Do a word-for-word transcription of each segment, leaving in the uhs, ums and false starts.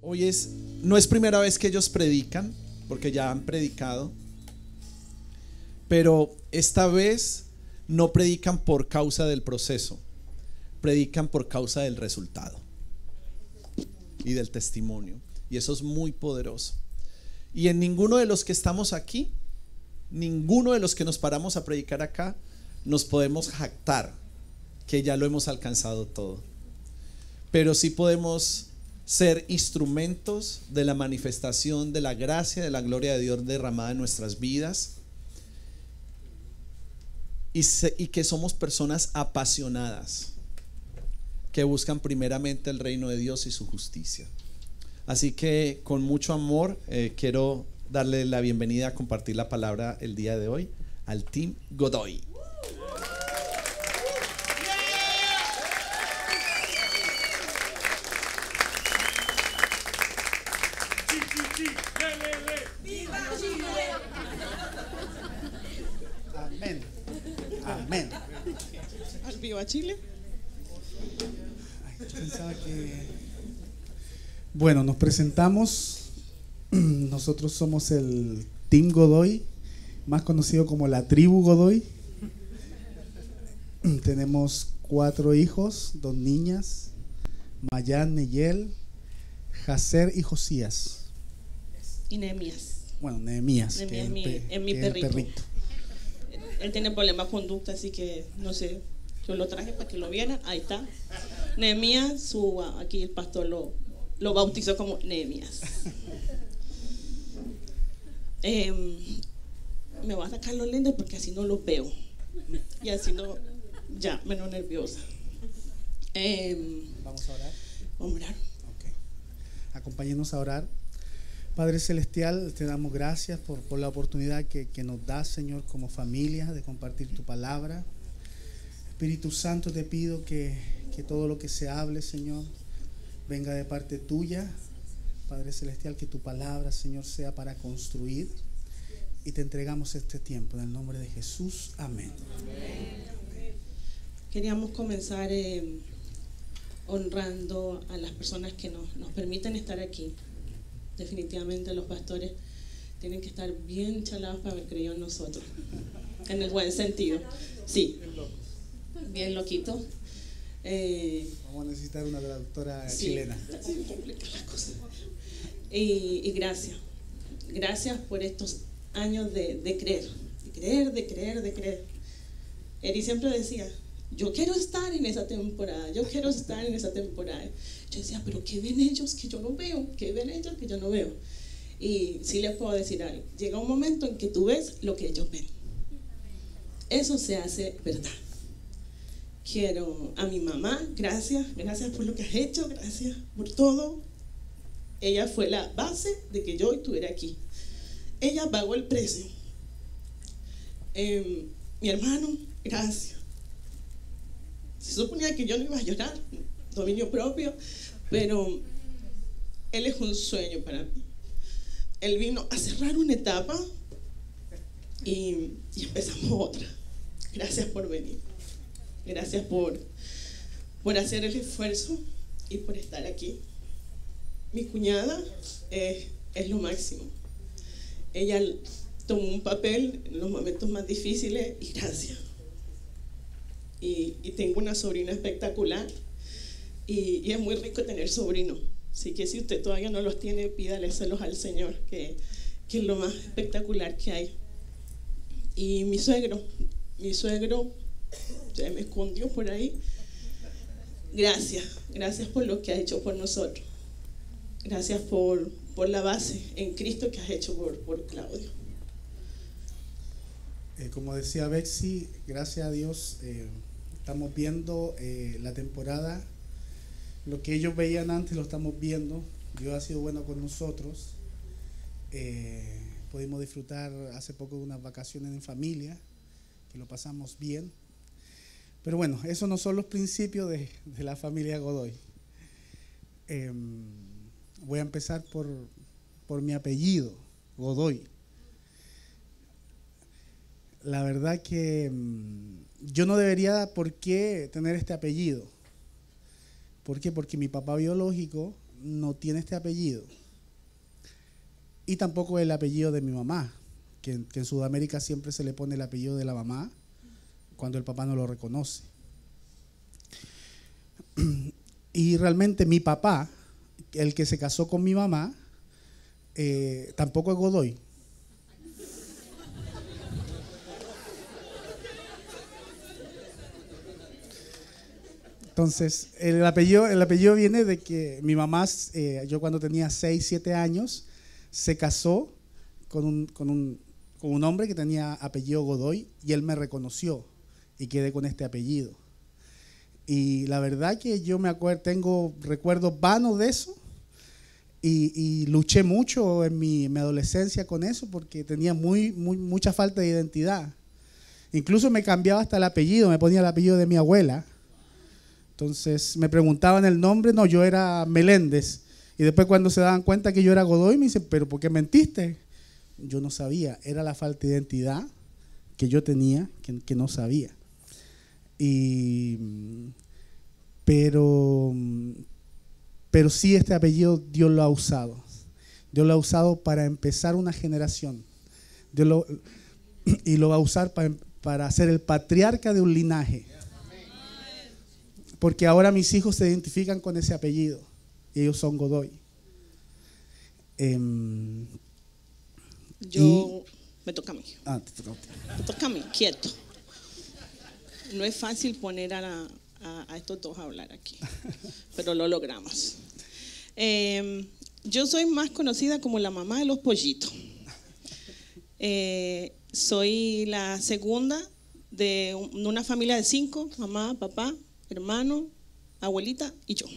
Hoy es, no es primera vez que ellos predican, porque ya han predicado, pero esta vez no predican por causa del proceso, predican por causa del resultado y del testimonio. Y eso es muy poderoso. Y en ninguno de los que estamos aquí, ninguno de los que nos paramos a predicar acá, nos podemos jactar que ya lo hemos alcanzado todo. Pero sí podemos ser instrumentos de la manifestación de la gracia, de la gloria de Dios derramada en nuestras vidas. Y, se, y que somos personas apasionadas, que buscan primeramente el reino de Dios y su justicia. Así que con mucho amor eh, quiero darle la bienvenida a compartir la palabra el día de hoy al Team Godoy. Amén. Amén. ¿Viva Chile? Ay, yo pensaba que... Bueno, nos presentamos. Nosotros somos el Team Godoy, más conocido como la Tribu Godoy. Tenemos cuatro hijos, dos niñas, Mayan, Neyel, Jacer y Josías. Y Nehemías. Bueno, Nehemías, Nehemías que es mi, el pe- es mi que es el perrito. perrito. Él tiene problemas de conducta, así que no sé. Yo lo traje para que lo vieran. Ahí está. Nehemías, su, aquí el pastor lo, lo bautizó como Nehemías. Eh, me voy a sacar los lentes porque así no los veo. Y así no, ya, menos nerviosa. Eh, Vamos a orar. vamos a orar. Okay. Acompáñenos a orar. Padre Celestial, te damos gracias por, por la oportunidad que, que nos das, Señor, como familia, de compartir tu palabra. Espíritu Santo, te pido que, que todo lo que se hable, Señor, venga de parte tuya. Padre Celestial, que tu palabra, Señor, sea para construir. Y te entregamos este tiempo en el nombre de Jesús. Amén. Queríamos comenzar eh, honrando a las personas que nos, nos permiten estar aquí. Definitivamente los pastores tienen que estar bien chalados para haber creído en nosotros, en el buen sentido. Sí, bien loquito. Eh, Vamos a necesitar una traductora sí, chilena. sí, complica las cosas. Y, y gracias, gracias por estos años de, de creer, de creer, de creer, de creer. Eri siempre decía, yo quiero estar en esa temporada, yo quiero estar en esa temporada. Yo decía, pero ¿qué ven ellos que yo no veo? ¿Qué ven ellos que yo no veo? Y sí les puedo decir algo, llega un momento en que tú ves lo que ellos ven. Eso se hace verdad. Quiero a mi mamá, gracias, gracias por lo que has hecho, gracias por todo. Ella fue la base de que yo estuviera aquí. Ella pagó el precio. Eh, mi hermano, gracias. Se suponía que yo no iba a llorar, dominio propio, pero él es un sueño para mí. Él vino a cerrar una etapa y, y empezamos otra. Gracias por venir. Gracias por, por hacer el esfuerzo y por estar aquí. Mi cuñada es, es lo máximo. Ella tomó un papel en los momentos más difíciles y gracias. Y, y tengo una sobrina espectacular y, y es muy rico tener sobrinos. Así que si usted todavía no los tiene, pídaleselos al Señor, que, que es lo más espectacular que hay. Y mi suegro, mi suegro se me escondió por ahí. Gracias, gracias por lo que ha hecho por nosotros. Gracias por, por la base en Cristo que has hecho por, por Claudio. Eh, como decía Bexy, gracias a Dios eh, estamos viendo eh, la temporada. Lo que ellos veían antes lo estamos viendo. Dios ha sido bueno con nosotros. Eh, pudimos disfrutar hace poco de unas vacaciones en familia, que lo pasamos bien. Pero bueno, esos no son los principios de, de la familia Godoy. Eh, voy a empezar por, por mi apellido, Godoy. La verdad que mmm, yo no debería por qué tener este apellido. ¿Por qué? Porque mi papá biológico no tiene este apellido. Y tampoco el apellido de mi mamá, que, que en Sudamérica siempre se le pone el apellido de la mamá cuando el papá no lo reconoce. Y realmente mi papá, el que se casó con mi mamá, eh, tampoco es Godoy. Entonces, el apellido, el apellido viene de que mi mamá, eh, yo cuando tenía seis, siete años, se casó con un, con, un, con un hombre que tenía apellido Godoy y él me reconoció y quedé con este apellido. Y la verdad que yo me acuerdo, tengo recuerdos vanos de eso y, y luché mucho en mi, en mi adolescencia con eso porque tenía muy, muy, mucha falta de identidad. Incluso me cambiaba hasta el apellido, me ponía el apellido de mi abuela. Entonces me preguntaban el nombre, no, yo era Meléndez. Y después cuando se daban cuenta que yo era Godoy, me dicen, ¿pero por qué mentiste? Yo no sabía, era la falta de identidad que yo tenía, que, que no sabía. Y, pero, pero sí este apellido Dios lo ha usado. Dios lo ha usado para empezar una generación. Dios lo, y lo va a usar para, para ser el patriarca de un linaje. Porque ahora mis hijos se identifican con ese apellido. Y ellos son Godoy. Eh, Yo, y, me toca a mí. Ah, te toca. Me toca a mí, quieto. No es fácil poner a, la, a, a estos dos a hablar aquí, pero lo logramos. Eh, yo soy más conocida como la mamá de los pollitos. Eh, soy la segunda de una familia de cinco, mamá, papá, hermano, abuelita y yo.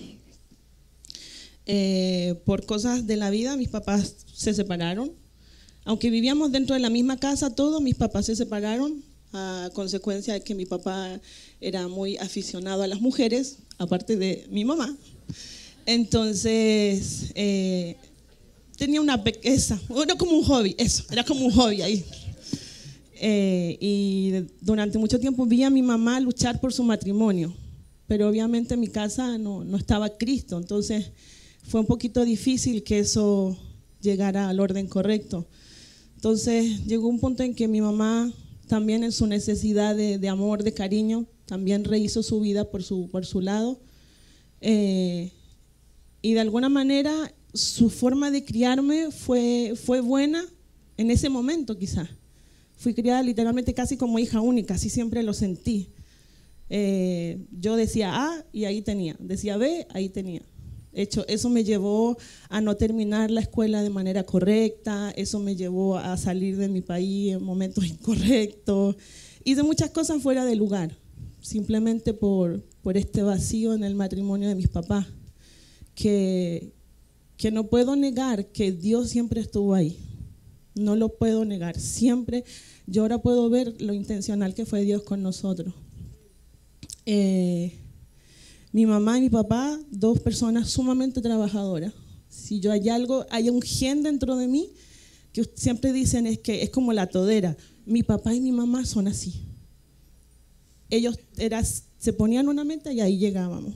Eh, por cosas de la vida, mis papás se separaron. Aunque vivíamos dentro de la misma casa, todos mis papás se separaron a consecuencia de que mi papá era muy aficionado a las mujeres, aparte de mi mamá. Entonces, eh, tenía una pequeña, era como un hobby, eso, era como un hobby ahí. Eh, y durante mucho tiempo vi a mi mamá luchar por su matrimonio, pero obviamente en mi casa no, no estaba Cristo, entonces fue un poquito difícil que eso llegara al orden correcto. Entonces llegó un punto en que mi mamá también en su necesidad de, de amor, de cariño, también rehizo su vida por su, por su lado. Eh, y de alguna manera su forma de criarme fue, fue buena en ese momento quizá. Fui criada literalmente casi como hija única, así siempre lo sentí. Eh, yo decía A y ahí tenía, decía B, ahí tenía. Hecho, eso me llevó a no terminar la escuela de manera correcta, eso me llevó a salir de mi país en momentos incorrectos, hice muchas cosas fuera de lugar, simplemente por, por este vacío en el matrimonio de mis papás, que, que no puedo negar que Dios siempre estuvo ahí, no lo puedo negar, siempre, yo ahora puedo ver lo intencional que fue Dios con nosotros. Eh, Mi mamá y mi papá, dos personas sumamente trabajadoras. Si yo hay algo, hay un gen dentro de mí que siempre dicen es que es como la todera. Mi papá y mi mamá son así. Ellos era, se ponían una meta y ahí llegábamos.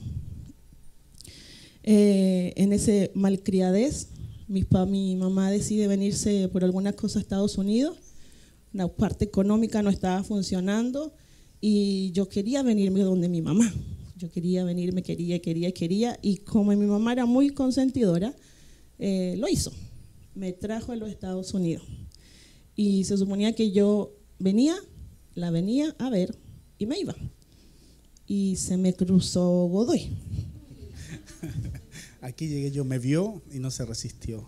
Eh, en ese malcriadez, mi, pa, mi mamá decide venirse por alguna cosa a Estados Unidos. La parte económica no estaba funcionando y yo quería venirme donde mi mamá. Yo quería venir, me quería, quería, quería, y como mi mamá era muy consentidora, eh, lo hizo. Me trajo a los Estados Unidos. Y se suponía que yo venía, la venía a ver y me iba. Y se me cruzó Godoy. Aquí llegué yo, me vio y no se resistió.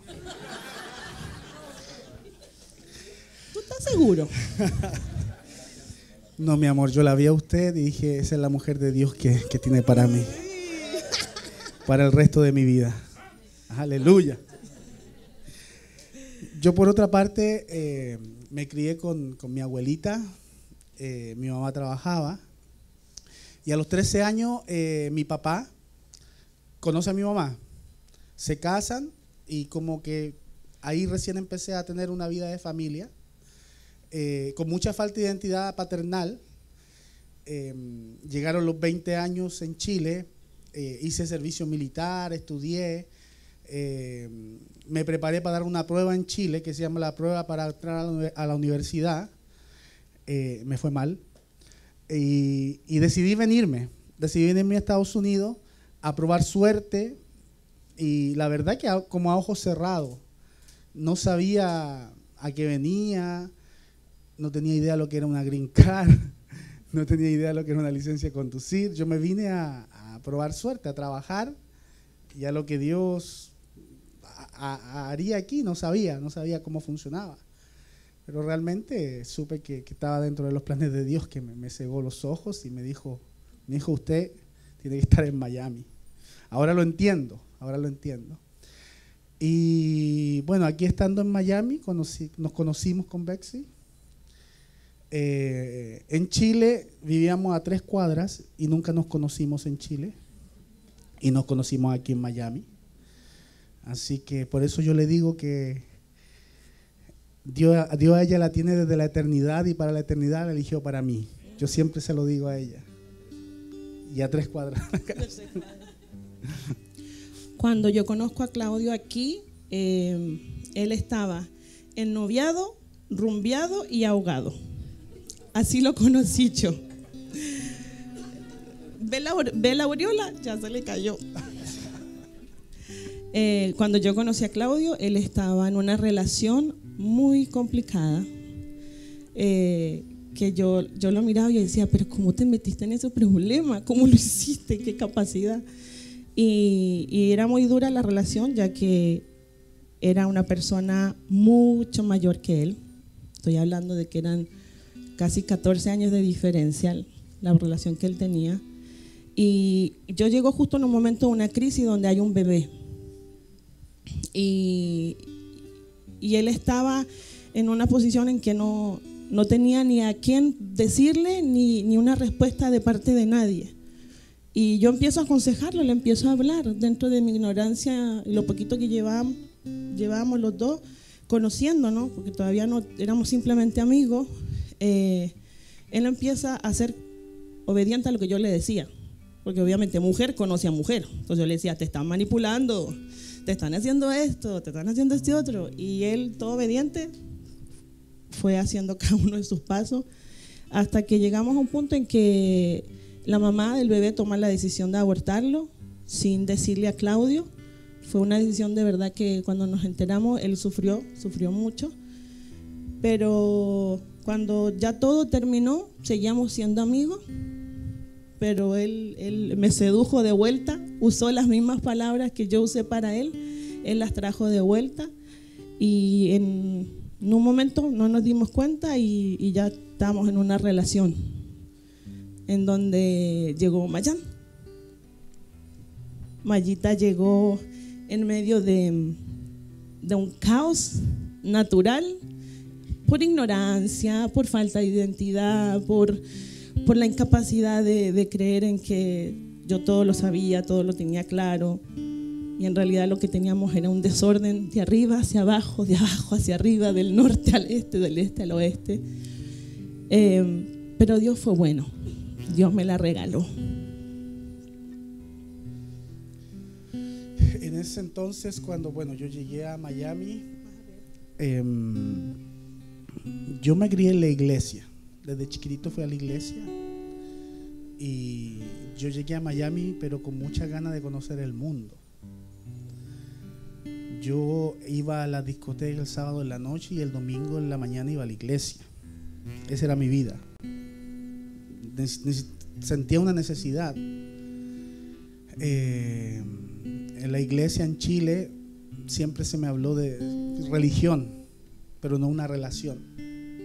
¿Tú estás seguro? No, mi amor, yo la vi a usted y dije, esa es la mujer de Dios que, que tiene para mí, para el resto de mi vida. Aleluya. Yo por otra parte eh, me crié con, con mi abuelita, eh, mi mamá trabajaba y a los trece años eh, mi papá conoce a mi mamá, se casan y como que ahí recién empecé a tener una vida de familia. Eh, con mucha falta de identidad paternal, eh, llegaron los veinte años en Chile, eh, hice servicio militar, estudié, eh, me preparé para dar una prueba en Chile que se llama la prueba para entrar a la universidad. Eh, me fue mal y, y decidí venirme, decidí venirme a Estados Unidos a probar suerte, y la verdad que como a ojos cerrados, no sabía a qué venía, no tenía idea de lo que era una green card, no tenía idea de lo que era una licencia de conducir. Yo me vine a, a probar suerte, a trabajar, y a lo que Dios a, a, haría aquí no sabía, no sabía cómo funcionaba. Pero realmente supe que, que estaba dentro de los planes de Dios, que me, me cegó los ojos y me dijo, mi hijo, usted tiene que estar en Miami. Ahora lo entiendo, ahora lo entiendo. Y bueno, aquí estando en Miami, conocí, nos conocimos con Bexy. Eh, en Chile vivíamos a tres cuadras y nunca nos conocimos en Chile. Y nos conocimos aquí en Miami. Así que por eso yo le digo que Dios, Dios a ella la tiene desde la eternidad, y para la eternidad la eligió para mí. Yo siempre se lo digo a ella. Y a tres cuadras. Cuando yo conozco a Claudio aquí, eh, él estaba ennoviado, rumbeado y ahogado. Así lo conocí yo. ¿Ve la, ve la aureola? Ya se le cayó. Eh, cuando yo conocí a Claudio, él estaba en una relación muy complicada, eh, que yo, yo lo miraba y yo decía, pero ¿cómo te metiste en ese problema? ¿Cómo lo hiciste? ¿Qué capacidad? Y, y era muy dura la relación, ya que era una persona mucho mayor que él. Estoy hablando de que eran casi catorce años de diferencia la relación que él tenía. Y yo llego justo en un momento de una crisis donde hay un bebé. Y, y él estaba en una posición en que no, no tenía ni a quién decirle ni, ni una respuesta de parte de nadie. Y yo empiezo a aconsejarlo, le empiezo a hablar dentro de mi ignorancia y lo poquito que llevábamos, llevábamos los dos conociéndonos, porque todavía no éramos simplemente amigos. Eh, él empieza a ser obediente a lo que yo le decía, porque obviamente mujer conoce a mujer. Entonces yo le decía, te están manipulando, te están haciendo esto, te están haciendo este otro. Y él, todo obediente, fue haciendo cada uno de sus pasos hasta que llegamos a un punto en que la mamá del bebé toma la decisión de abortarlo sin decirle a Claudio. Fue una decisión de verdad que cuando nos enteramos él sufrió, sufrió mucho. Pero cuando ya todo terminó, seguíamos siendo amigos. Pero él, él me sedujo de vuelta, usó las mismas palabras que yo usé para él, él las trajo de vuelta y en, en un momento no nos dimos cuenta y, y ya estábamos en una relación en donde llegó Mayán. Mayita llegó en medio de, de un caos natural, por ignorancia, por falta de identidad, por... por la incapacidad de, de creer en que yo todo lo sabía, todo lo tenía claro, y en realidad lo que teníamos era un desorden de arriba hacia abajo, de abajo hacia arriba, del norte al este, del este al oeste. Eh, pero Dios fue bueno, Dios me la regaló. En ese entonces, cuando bueno, yo llegué a Miami, eh, yo me crié en la iglesia. Desde chiquitito fui a la iglesia y yo llegué a Miami pero con mucha ganas de conocer el mundo. Yo iba a la discoteca el sábado en la noche y el domingo en la mañana iba a la iglesia. Esa era mi vida. Sentía una necesidad. Eh, en la iglesia en Chile siempre se me habló de religión, pero no una relación.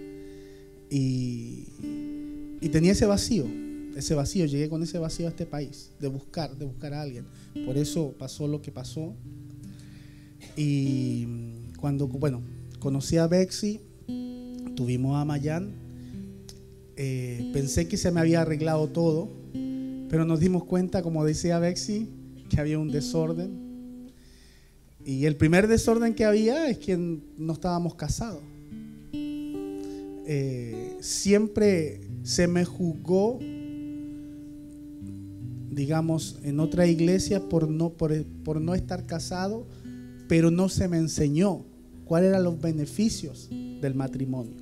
Y, y tenía ese vacío, ese vacío, llegué con ese vacío a este país, de buscar, de buscar a alguien. Por eso pasó lo que pasó. Y cuando, bueno, conocí a Bexy, tuvimos a Mayán, eh, pensé que se me había arreglado todo, pero nos dimos cuenta, como decía Bexy, que había un desorden. Y el primer desorden que había es que no estábamos casados. Eh, siempre se me juzgó, digamos, en otra iglesia por no, por, por no estar casado pero no se me enseñó cuáles eran los beneficios del matrimonio.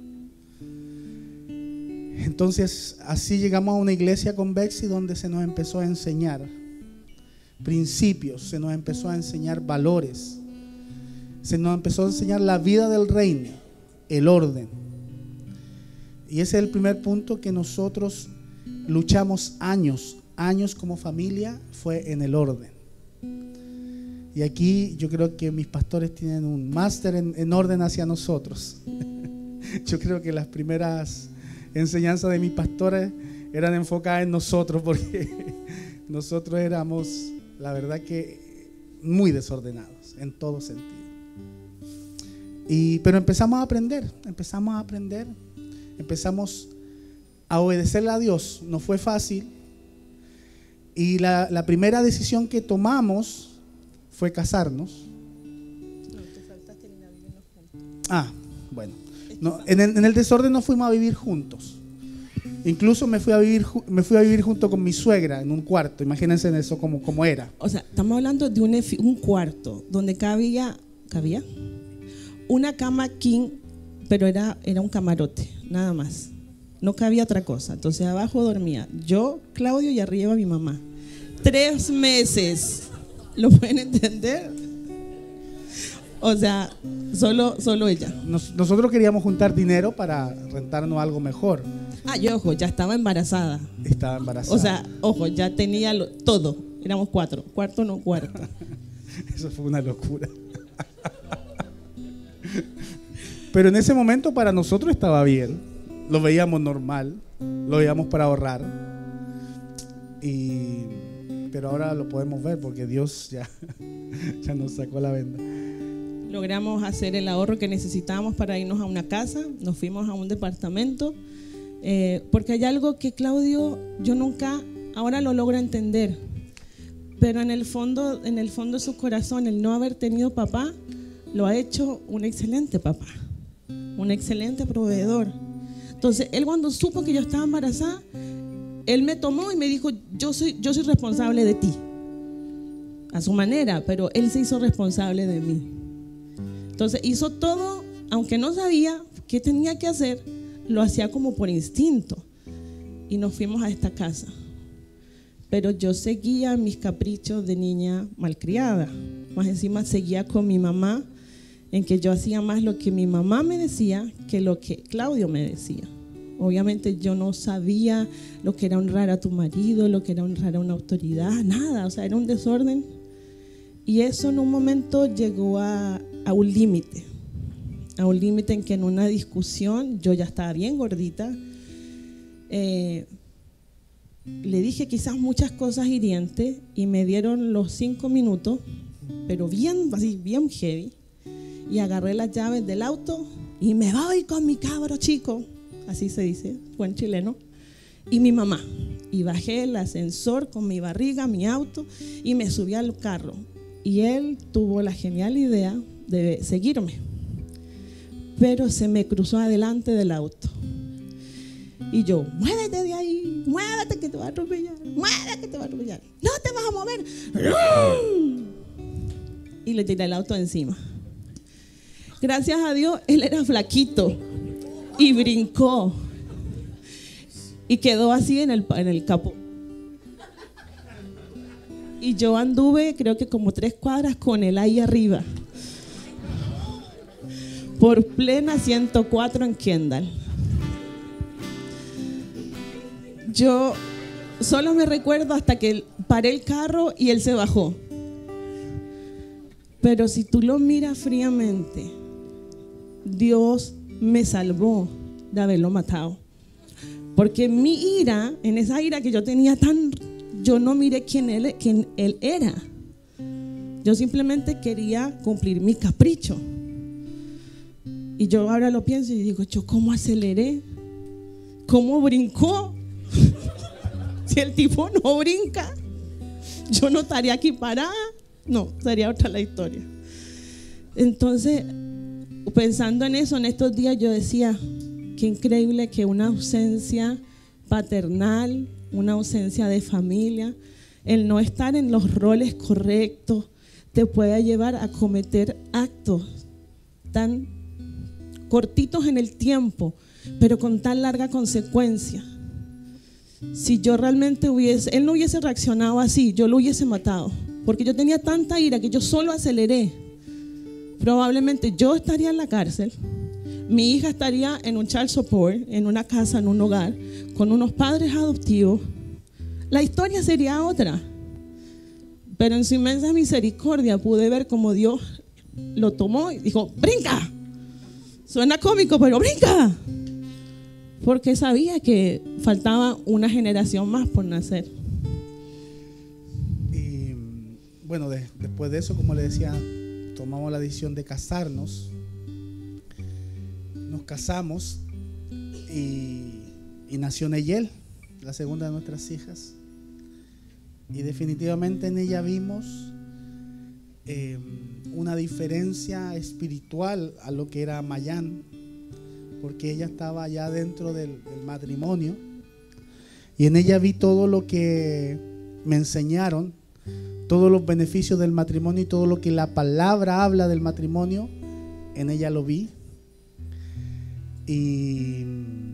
Entonces así llegamos a una iglesia con Betsy donde se nos empezó a enseñar principios, se nos empezó a enseñar valores, se nos empezó a enseñar la vida del reino, el orden. Y ese es el primer punto que nosotros luchamos años, años como familia, fue en el orden. Y aquí yo creo que mis pastores tienen un máster en, en orden hacia nosotros. Yo creo que las primeras enseñanzas de mis pastores eran enfocadas en nosotros, porque nosotros éramos, la verdad que muy desordenados en todo sentido. Y, pero empezamos a aprender, empezamos a aprender, empezamos a obedecerle a Dios. No fue fácil. Y la, la primera decisión que tomamos fue casarnos. No, te faltaste en la vivirnos juntos. Ah, bueno. No, en, el, en el desorden nos fuimos a vivir juntos. Incluso me fui a vivir, me fui a vivir junto con mi suegra en un cuarto. Imagínense en eso como, como era. O sea, estamos hablando de un, un cuarto donde cabía, cabía una cama king, pero era, era un camarote, nada más. No cabía otra cosa. Entonces abajo dormía yo, Claudio, y arriba mi mamá. Tres meses. ¿Lo pueden entender? O sea, solo, solo ella. Nos, nosotros queríamos juntar dinero para rentarnos algo mejor. Ah, yo, ojo, ya estaba embarazada. Estaba embarazada. O sea, ojo, ya tenía lo, todo. Éramos cuatro. Cuarto no cuarto. Eso fue una locura. Pero en ese momento para nosotros estaba bien. Lo veíamos normal. Lo veíamos para ahorrar. Y... pero ahora lo podemos ver porque Dios ya, ya nos sacó la venda. Logramos hacer el ahorro que necesitábamos para irnos a una casa. Nos fuimos a un departamento. Eh, porque hay algo que Claudio, yo nunca, ahora lo logro entender. Pero en el fondo, en el fondo de su corazón, el no haber tenido papá, lo ha hecho un excelente papá. Un excelente proveedor. Entonces, él cuando supo que yo estaba embarazada, él me tomó y me dijo, yo soy, yo soy responsable de ti. A su manera, pero él se hizo responsable de mí. Entonces hizo todo, aunque no sabía qué tenía que hacer, lo hacía como por instinto. Y nos fuimos a esta casa. Pero yo seguía mis caprichos de niña malcriada. Más encima seguía con mi mamá, en que yo hacía más lo que mi mamá me decía que lo que Claudio me decía. Obviamente yo no sabía lo que era honrar a tu marido, lo que era honrar a una autoridad, nada, o sea, era un desorden. Y eso en un momento llegó a, a un límite, a un límite en que en una discusión, yo ya estaba bien gordita, eh, le dije quizás muchas cosas hirientes y me dieron los cinco minutos, pero bien, así, bien heavy, y agarré las llaves del auto y me voy con mi cabro chico. Así se dice, buen chileno, y mi mamá. Y bajé el ascensor con mi barriga, mi auto, y me subí al carro. Y él tuvo la genial idea de seguirme, pero se me cruzó adelante del auto. Y yo, muévete de ahí, muévete que te va a atropellar, muévete que te va a atropellar, no te vas a mover. Y le tiré el auto encima. Gracias a Dios, él era flaquito. Y brincó y quedó así en el, en el capó. Y yo anduve creo que como tres cuadras con él ahí arriba, por plena ciento cuatro en Kendall. Yo solo me recuerdo hasta que paré el carro y él se bajó. Pero si tú lo miras fríamente, Dios me salvó de haberlo matado. Porque mi ira, en esa ira que yo tenía tan, yo no miré quién él, quién él era. Yo simplemente quería cumplir mi capricho. Y yo ahora lo pienso y digo, yo cómo aceleré, cómo brincó. Si el tipo no brinca, yo no estaría aquí parada. No, sería otra la historia. Entonces, pensando en eso, en estos días yo decía, qué increíble que una ausencia paternal, una ausencia de familia, el no estar en los roles correctos, te puede llevar a cometer actos tan cortitos en el tiempo, pero con tan larga consecuencia. Si yo realmente hubiese, él no hubiese reaccionado así, yo lo hubiese matado, porque yo tenía tanta ira que yo solo aceleré. Probablemente yo estaría en la cárcel, mi hija estaría en un child support, en una casa, en un hogar, con unos padres adoptivos. La historia sería otra, pero en su inmensa misericordia pude ver cómo Dios lo tomó y dijo, brinca. Suena cómico, pero brinca. Porque sabía que faltaba una generación más por nacer. Y bueno, de, después de eso, como le decía, tomamos la decisión de casarnos. Nos casamos y, y nació Neyel, la segunda de nuestras hijas. Y definitivamente en ella vimos eh, una diferencia espiritual a lo que era Mayán, porque ella estaba ya dentro del, del matrimonio, y en ella vi todo lo que me enseñaron, todos los beneficios del matrimonio y todo lo que la palabra habla del matrimonio, en ella lo vi. Y,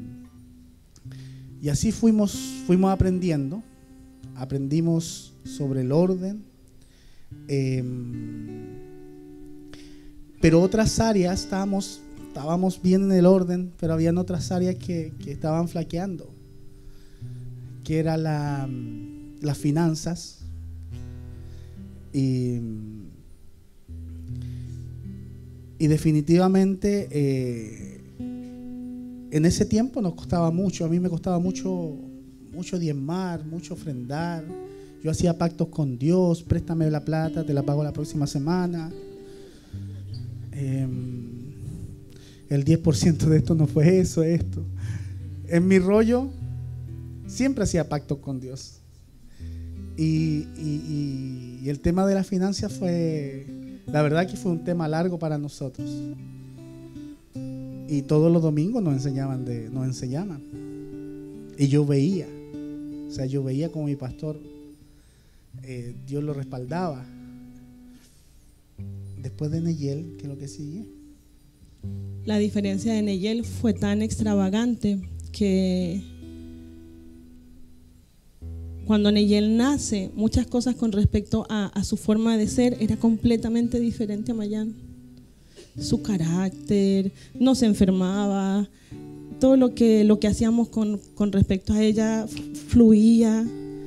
y así fuimos, fuimos aprendiendo, aprendimos sobre el orden, eh, pero otras áreas estábamos, estábamos bien en el orden, pero habían otras áreas que, que estaban flaqueando, que era la, las finanzas. Y, y definitivamente eh, en ese tiempo nos costaba mucho, a mí me costaba mucho, mucho diezmar, mucho ofrendar. Yo hacía pactos con Dios, préstame la plata, te la pago la próxima semana. Eh, el diez por ciento de esto no fue eso, esto. En mi rollo siempre hacía pactos con Dios. Y, y, y el tema de las finanzas fue, la verdad que fue un tema largo para nosotros. Y todos los domingos nos enseñaban, de, nos enseñaban. Y yo veía, o sea, yo veía como mi pastor, eh, Dios lo respaldaba. Después de Neyel, ¿qué es lo que sigue? La diferencia de Neyel fue tan extravagante que cuando Neyel nace, muchas cosas con respecto a, a su forma de ser era completamente diferente a Mayán. Su carácter, no se enfermaba, todo lo que, lo que hacíamos con, con respecto a ella fluía.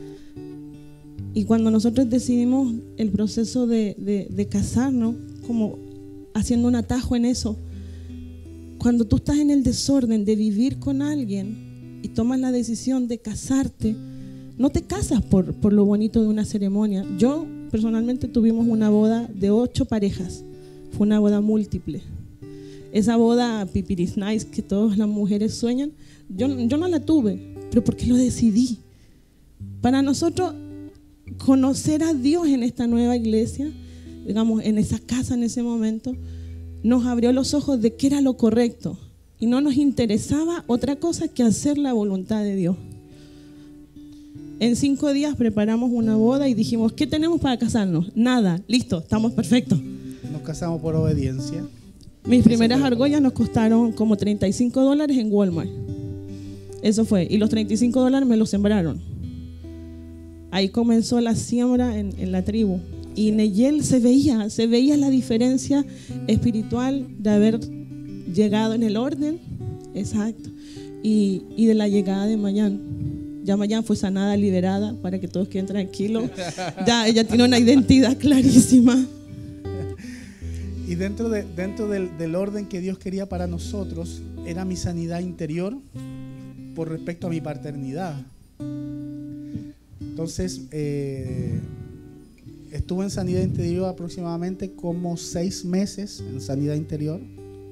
Y cuando nosotros decidimos el proceso de, de, de casarnos, como haciendo un atajo en eso, cuando tú estás en el desorden de vivir con alguien y tomas la decisión de casarte, no te casas por, por lo bonito de una ceremonia. Yo personalmente tuvimos una boda de ocho parejas, fue una boda múltiple. Esa boda pipiris nice que todas las mujeres sueñan, yo, yo no la tuve, pero porque lo decidí. Para nosotros conocer a Dios en esta nueva iglesia, digamos, en esa casa en ese momento, nos abrió los ojos de qué era lo correcto y no nos interesaba otra cosa que hacer la voluntad de Dios. En cinco días preparamos una boda y dijimos, ¿qué tenemos para casarnos? Nada, listo, estamos perfectos. Nos casamos por obediencia. Mis primeras argollas nos costaron como treinta y cinco dólares en Walmart. Eso fue, y los treinta y cinco dólares me los sembraron. Ahí comenzó la siembra en, en la tribu. Y Neyel se veía, se veía la diferencia espiritual de haber llegado en el orden, exacto, y, y de la llegada de Mayán. Ya Mayán fue sanada, liberada, para que todos queden tranquilos. Ya ella tiene una identidad clarísima. Y dentro, de, dentro del, del orden que Dios quería para nosotros, era mi sanidad interior por respecto a mi paternidad. Entonces, eh, estuve en sanidad interior aproximadamente como seis meses en sanidad interior.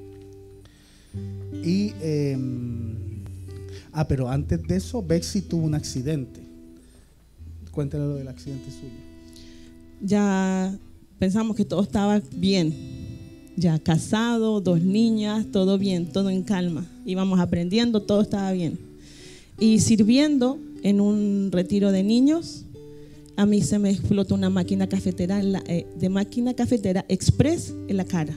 Y, eh, ah, pero antes de eso, Bexy tuvo un accidente. Cuéntale lo del accidente suyo. Ya pensamos que todo estaba bien. Ya casado, dos niñas, todo bien, todo en calma. Íbamos aprendiendo, todo estaba bien. Y sirviendo en un retiro de niños, a mí se me explotó una máquina cafetera en la, eh, de máquina cafetera express en la cara.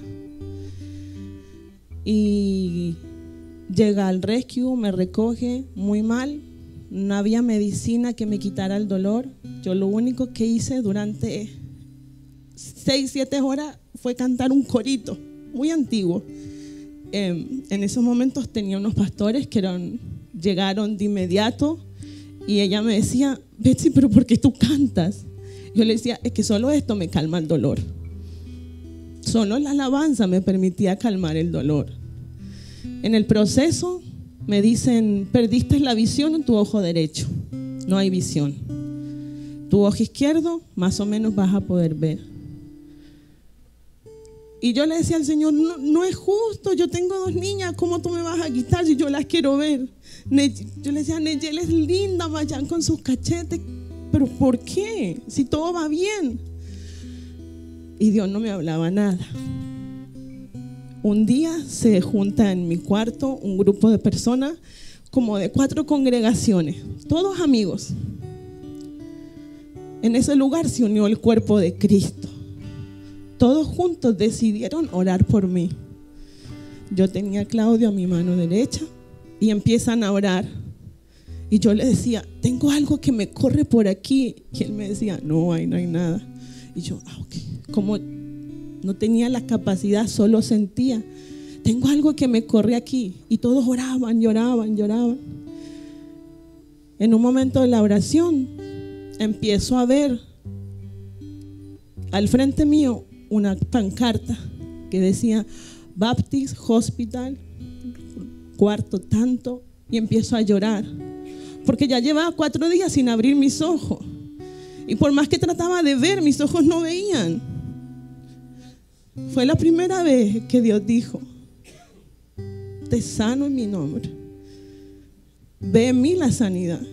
Y llega al rescue, me recoge muy mal. No había medicina que me quitara el dolor. Yo lo único que hice durante seis, siete horas fue cantar un corito muy antiguo. Eh, en esos momentos tenía unos pastores que eran, llegaron de inmediato y ella me decía, Betsy, ¿pero por qué tú cantas? Yo le decía, es que solo esto me calma el dolor. Solo la alabanza me permitía calmar el dolor. En el proceso me dicen, perdiste la visión en tu ojo derecho, no hay visión. Tu ojo izquierdo más o menos vas a poder ver. Y yo le decía al Señor, no, no es justo, yo tengo dos niñas, ¿cómo tú me vas a quitar si yo las quiero ver? Yo le decía, Neyel es linda, vayan con sus cachetes, pero ¿por qué? Si todo va bien. Y Dios no me hablaba nada. Un día se junta en mi cuarto un grupo de personas, como de cuatro congregaciones, todos amigos. En ese lugar se unió el cuerpo de Cristo. Todos juntos decidieron orar por mí. Yo tenía a Claudio a mi mano derecha y empiezan a orar. Y yo le decía, tengo algo que me corre por aquí. Y él me decía, no, ahí no hay nada. Y yo, ah, ok. Como no tenía la capacidad, solo sentía, tengo algo que me corre aquí. Y todos oraban, lloraban, lloraban. En un momento de la oración, empiezo a ver al frente mío una pancarta que decía Baptist Hospital, cuarto tanto, y empiezo a llorar porque ya llevaba cuatro días sin abrir mis ojos y por más que trataba de ver, mis ojos no veían. Fue la primera vez que Dios dijo, te sano en mi nombre, ve en mí la sanidad.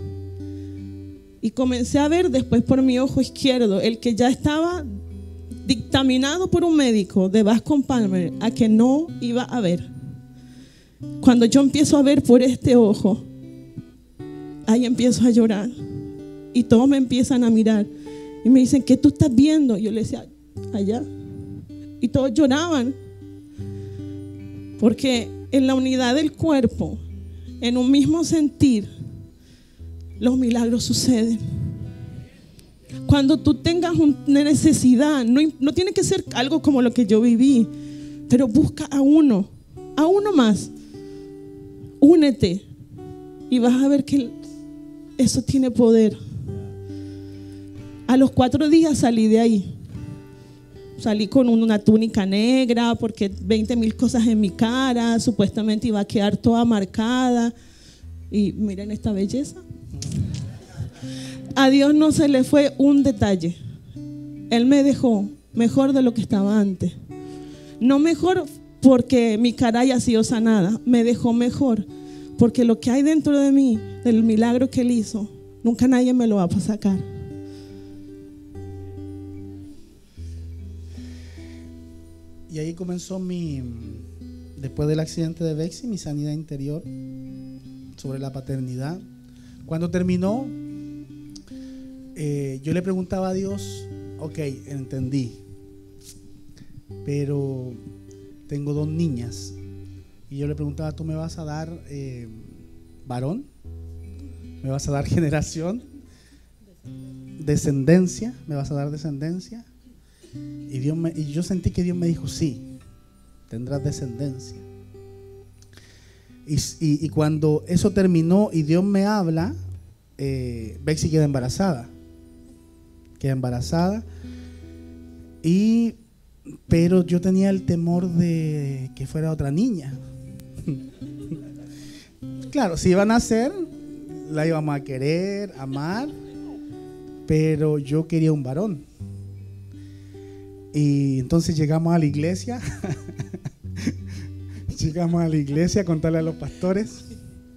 Y comencé a ver después por mi ojo izquierdo, el que ya estaba dictaminado por un médico de Bascom Palmer a que no iba a ver. Cuando yo empiezo a ver por este ojo, ahí empiezo a llorar y todos me empiezan a mirar y me dicen, ¿qué tú estás viendo? Yo le decía, allá. Y todos lloraban porque en la unidad del cuerpo, en un mismo sentir, los milagros suceden. Cuando tú tengas una necesidad, no, no tiene que ser algo como lo que yo viví, pero busca a uno, a uno más. Únete y vas a ver que eso tiene poder. A los cuatro días salí de ahí. Salí con una túnica negra porque veinte mil cosas en mi cara, supuestamente iba a quedar toda marcada. Y miren esta belleza. A Dios no se le fue un detalle. Él me dejó mejor de lo que estaba antes. No mejor porque mi cara haya sido sanada, me dejó mejor porque lo que hay dentro de mí, del milagro que Él hizo, nunca nadie me lo va a sacar. Y ahí comenzó mi, después del accidente de Betsy, mi sanidad interior sobre la paternidad. Cuando terminó, Eh, yo le preguntaba a Dios, ok, entendí, pero tengo dos niñas. Y yo le preguntaba, ¿tú me vas a dar eh, varón? ¿Me vas a dar generación? ¿Descendencia? ¿Me vas a dar descendencia? Y, Dios me, y yo sentí que Dios me dijo, sí, tendrás descendencia. Y, y, y cuando eso terminó y Dios me habla, eh, Betsy queda embarazada. Queda embarazada y pero yo tenía el temor de que fuera otra niña. Claro, si iba a nacer la íbamos a querer, amar, pero yo quería un varón. Y entonces llegamos a la iglesia llegamos a la iglesia a contarle a los pastores.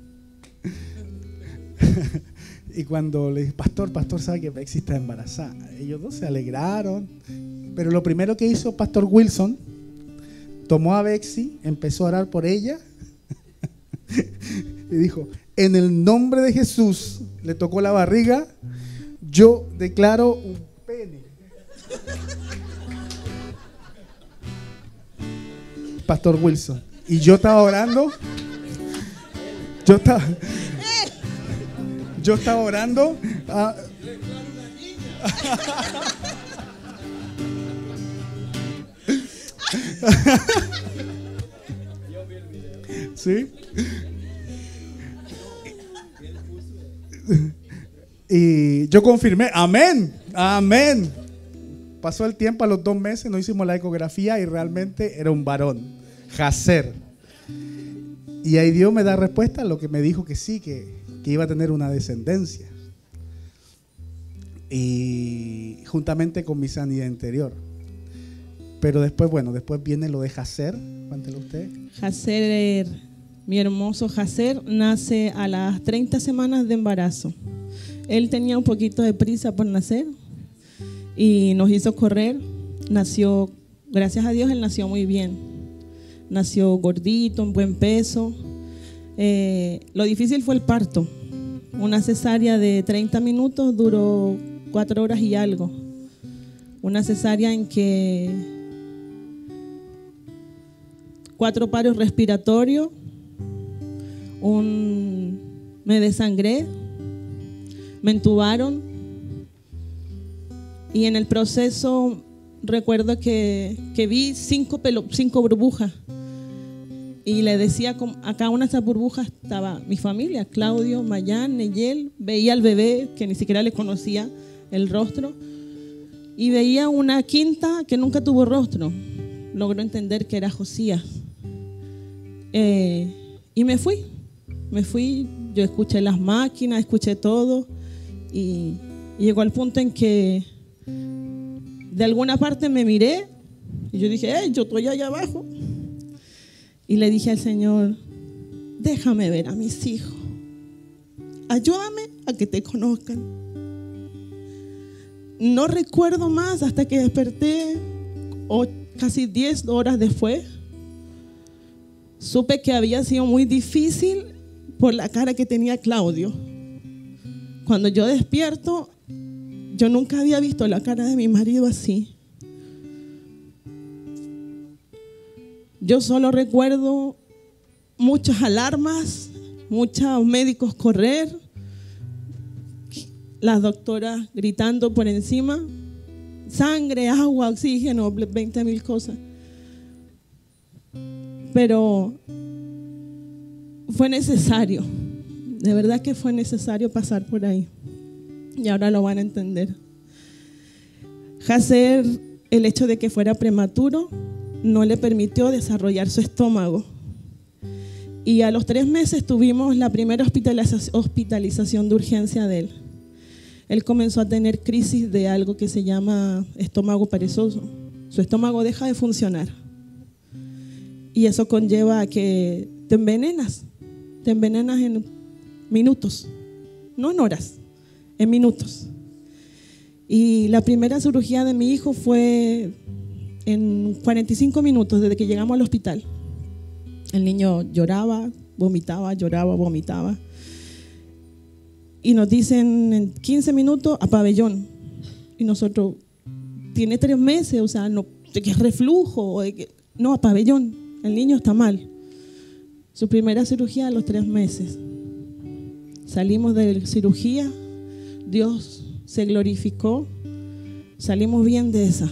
Y cuando le dije, pastor, pastor, sabe que Betsy está embarazada. Ellos dos se alegraron. Pero lo primero que hizo pastor Wilson, tomó a Betsy, empezó a orar por ella y dijo, en el nombre de Jesús, le tocó la barriga, yo declaro un pene. Pastor Wilson. Y yo estaba orando. Yo estaba. Yo estaba orando. Uh, ¿Sí? Y yo confirmé, amén, amén. Pasó el tiempo, a los dos meses nos hicimos la ecografía y realmente era un varón, Jacer. Y ahí Dios me da respuesta a lo que me dijo que sí, que, que iba a tener una descendencia. Y juntamente con mi sanidad interior. Pero después, bueno, después viene lo de Jacer. Cuéntelo usted. Jacer, mi hermoso Jacer, nace a las treinta semanas de embarazo. Él tenía un poquito de prisa por nacer y nos hizo correr. Nació, gracias a Dios, él nació muy bien. Nació gordito, en buen peso. Eh, lo difícil fue el parto. Una cesárea de treinta minutos duró cuatro horas y algo. Una cesárea en que cuatro paros respiratorios, un, me desangré, me entubaron y en el proceso recuerdo que, que vi cinco, pelo, cinco burbujas y le decía a cada una de esas burbujas estaba mi familia, Claudio, Mayán, Neyel, veía al bebé que ni siquiera le conocía el rostro y veía una quinta que nunca tuvo rostro. Logró entender que era Josías. Eh, y me fui, me fui, yo escuché las máquinas, escuché todo y, y llegó al punto en que de alguna parte me miré y yo dije, hey, yo estoy allá abajo. Y le dije al Señor, déjame ver a mis hijos, ayúdame a que te conozcan. No recuerdo más hasta que desperté o casi diez horas después. Supe que había sido muy difícil por la cara que tenía Claudio. Cuando yo despierto, yo nunca había visto la cara de mi marido así. Yo solo recuerdo muchas alarmas, muchos médicos correr, las doctoras gritando por encima, sangre, agua, oxígeno, veinte mil cosas. Pero fue necesario, de verdad que fue necesario pasar por ahí. Y ahora lo van a entender. Jacer, el hecho de que fuera prematuro, no le permitió desarrollar su estómago. Y a los tres meses tuvimos la primera hospitalización de urgencia de él. Él comenzó a tener crisis de algo que se llama estómago perezoso. Su estómago deja de funcionar. Y eso conlleva a que te envenenas. Te envenenas en minutos, no en horas, en minutos. Y la primera cirugía de mi hijo fue en cuarenta y cinco minutos desde que llegamos al hospital. El niño lloraba, vomitaba, lloraba, vomitaba. Y nos dicen en quince minutos a pabellón. Y nosotros, tiene tres meses, o sea, no, de que es reflujo, o de que, no, a pabellón. El niño está mal. Su primera cirugía a los tres meses. Salimos de la cirugía, Dios se glorificó, salimos bien de esa.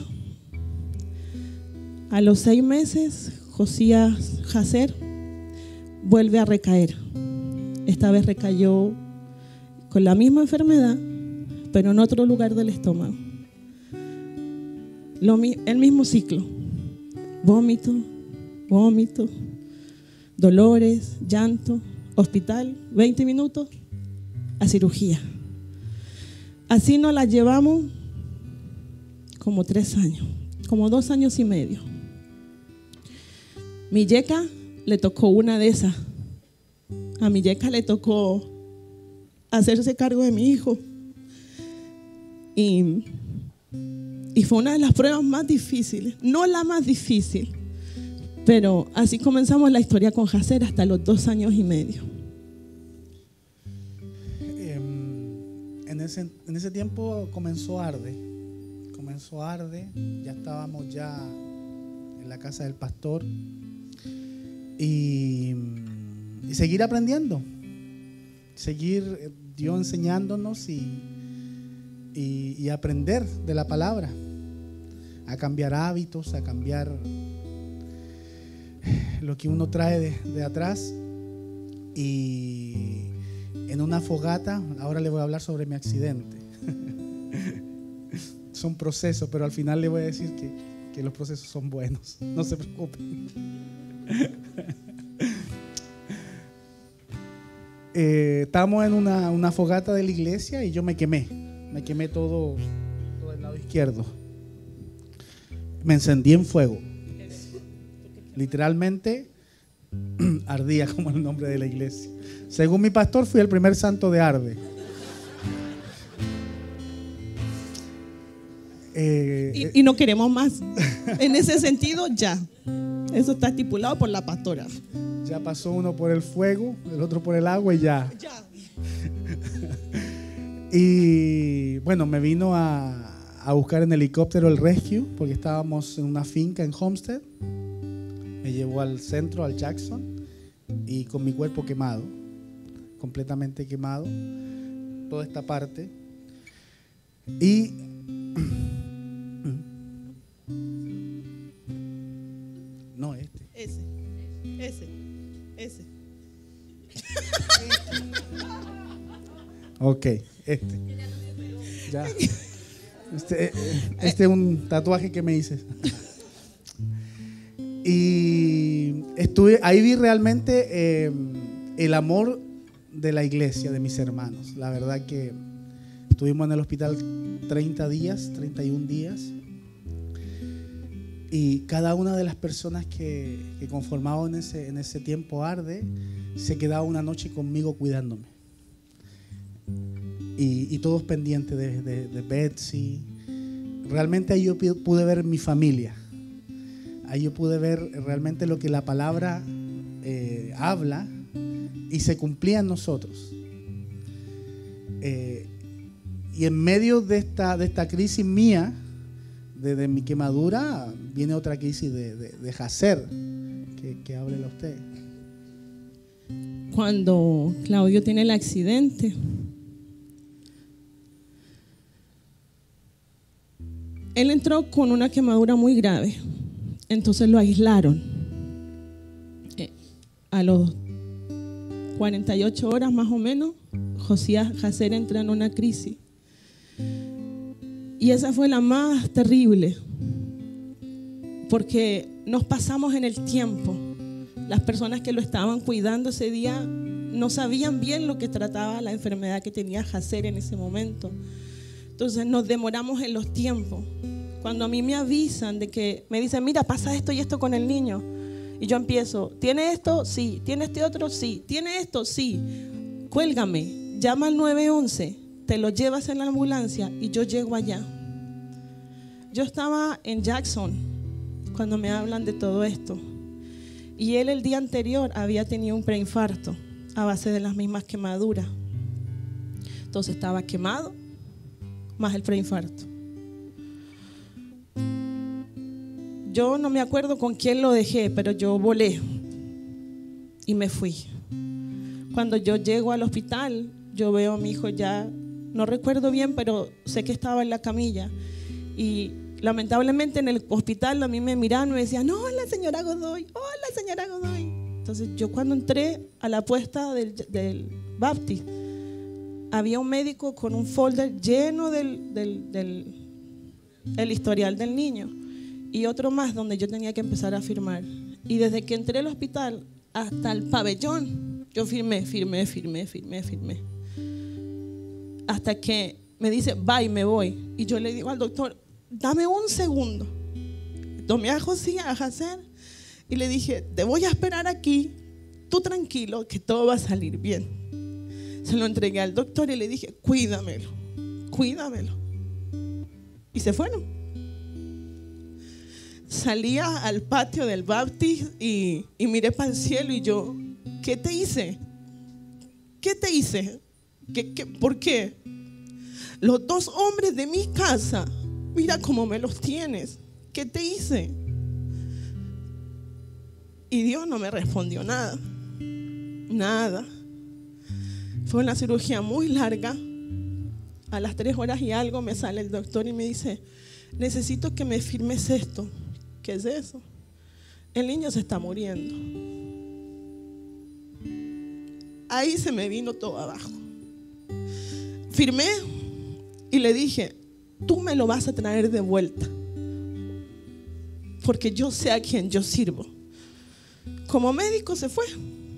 A los seis meses, Josías Jacer vuelve a recaer. Esta vez recayó con la misma enfermedad, pero en otro lugar del estómago. Lo, el mismo ciclo. Vómito, vómito, dolores, llanto, hospital, veinte minutos a cirugía. Así nos la llevamos como tres años, como dos años y medio. Mi yeca le tocó una de esas. A mi yeca le tocó hacerse cargo de mi hijo. Y, y fue una de las pruebas más difíciles, no la más difícil, pero así comenzamos la historia con Jacer hasta los dos años y medio. En ese, en ese tiempo comenzó Arde. Comenzó Arde. Ya estábamos ya en la casa del pastor. Y, y seguir aprendiendo. Seguir Dios enseñándonos y, y, y aprender de la palabra. A cambiar hábitos, a cambiar lo que uno trae de, de atrás. Y en una fogata, ahora le voy a hablar sobre mi accidente. Son procesos, pero al final le voy a decir que, que los procesos son buenos. No se preocupen. eh, estamos en una, una fogata de la iglesia y yo me quemé. Me quemé todo, todo el lado izquierdo. Me encendí en fuego. Literalmente ardía como el nombre de la iglesia. Según mi pastor, fui el primer santo de Arde. Eh, y, y no queremos más. En ese sentido, ya. Eso está estipulado por la pastora. Ya pasó uno por el fuego, el otro por el agua y ya. Ya. Y bueno, me vino a, a buscar en helicóptero el rescue porque estábamos en una finca en Homestead. Me llevó al centro, al Jackson, y con mi cuerpo quemado, completamente quemado, toda esta parte. Y no, este. Ese, ese, ese. Ok, este. Ya. Este, este es un tatuaje que me hice. Y estuve, ahí vi realmente eh, el amor de la iglesia, de mis hermanos. La verdad que estuvimos en el hospital treinta días, treinta y un días. Y cada una de las personas que, que conformaban en ese, en ese tiempo Arde se quedaba una noche conmigo cuidándome. Y, y todos pendientes de, de, de Betsy. Realmente ahí yo pude ver mi familia. Ahí yo pude ver realmente lo que la palabra eh, habla y se cumplía en nosotros. Eh, y en medio de esta, de esta crisis mía, de, de mi quemadura, viene otra crisis de, de, de Hacer, que, que háblela usted. Cuando Claudio tiene el accidente, él entró con una quemadura muy grave. Entonces lo aislaron. Eh, a los cuarenta y ocho horas más o menos, Josías Hacer entra en una crisis. Y esa fue la más terrible, porque nos pasamos en el tiempo. Las personas que lo estaban cuidando ese día no sabían bien lo que trataba la enfermedad que tenía Hacer en ese momento. Entonces nos demoramos en los tiempos. Cuando a mí me avisan de que me dicen, mira, pasa esto y esto con el niño, y yo empiezo, ¿tiene esto? Sí. ¿Tiene este otro? Sí. ¿Tiene esto? Sí. Cuélgame, llama al nueve once, te lo llevas en la ambulancia y yo llego allá. Yo estaba en Jackson cuando me hablan de todo esto, y él el día anterior había tenido un preinfarto a base de las mismas quemaduras. Entonces estaba quemado más el preinfarto. Yo no me acuerdo con quién lo dejé, pero yo volé y me fui. Cuando yo llego al hospital, yo veo a mi hijo ya, no recuerdo bien, pero sé que estaba en la camilla. Y lamentablemente en el hospital a mí me miraban y me decían, hola señora Godoy, hola señora Godoy. Entonces yo cuando entré a la puesta del, del Baptist, había un médico con un folder lleno del, del, del el historial del niño. Y otro más donde yo tenía que empezar a firmar. Y desde que entré al hospital hasta el pabellón, yo firmé, firmé, firmé, firmé, firmé. Hasta que me dice, va y me voy. Y yo le digo al doctor, dame un segundo. Tomé a José a Hacer y le dije, te voy a esperar aquí, tú tranquilo, que todo va a salir bien. Se lo entregué al doctor y le dije, cuídamelo, cuídamelo. Y se fueron. Salía al patio del Baptist y, y miré para el cielo y yo, ¿qué te hice? ¿Qué te hice? ¿Qué, qué, ¿Por qué? los dos hombres de mi casa, mira cómo me los tienes. ¿Qué te hice? Y Dios no me respondió nada. Nada. Fue una cirugía muy larga. A las tres horas y algo me sale el doctor y me dice: necesito que me firmes esto. ¿Qué es eso? El niño se está muriendo. Ahí se me vino todo abajo. Firmé y le dije: tú me lo vas a traer de vuelta, porque yo sé a quién yo sirvo. Como médico se fue.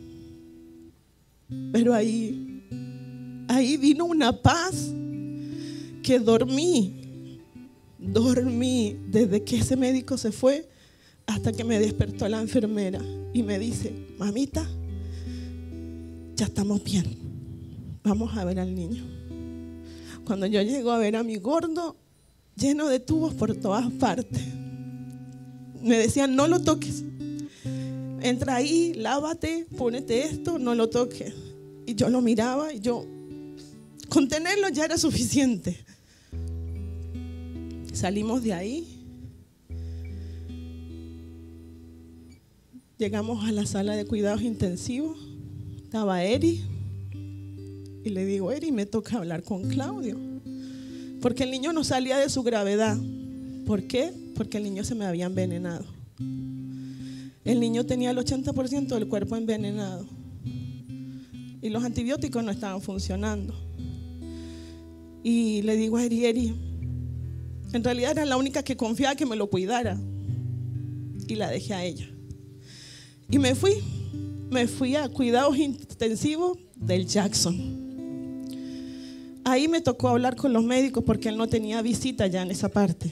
Pero ahí, ahí vino una paz que dormí. Dormí desde que ese médico se fue hasta que me despertó la enfermera y me dice: mamita, ya estamos bien, vamos a ver al niño. Cuando yo llego a ver a mi gordo, lleno de tubos por todas partes, me decían: no lo toques, entra ahí, lávate, pónete esto, no lo toques. Y yo lo miraba y yo, con tenerlo ya era suficiente. Salimos de ahí, llegamos a la sala de cuidados intensivos. Estaba Eri y le digo: Eri, me toca hablar con Claudio, porque el niño no salía de su gravedad. ¿Por qué? Porque el niño se me había envenenado. El niño tenía el ochenta por ciento del cuerpo envenenado y los antibióticos no estaban funcionando. Y le digo a Eri: Eri, en realidad era la única que confiaba que me lo cuidara, y la dejé a ella. Y me fui, me fui a cuidados intensivos del Jackson. Ahí me tocó hablar con los médicos porque él no tenía visita ya en esa parte.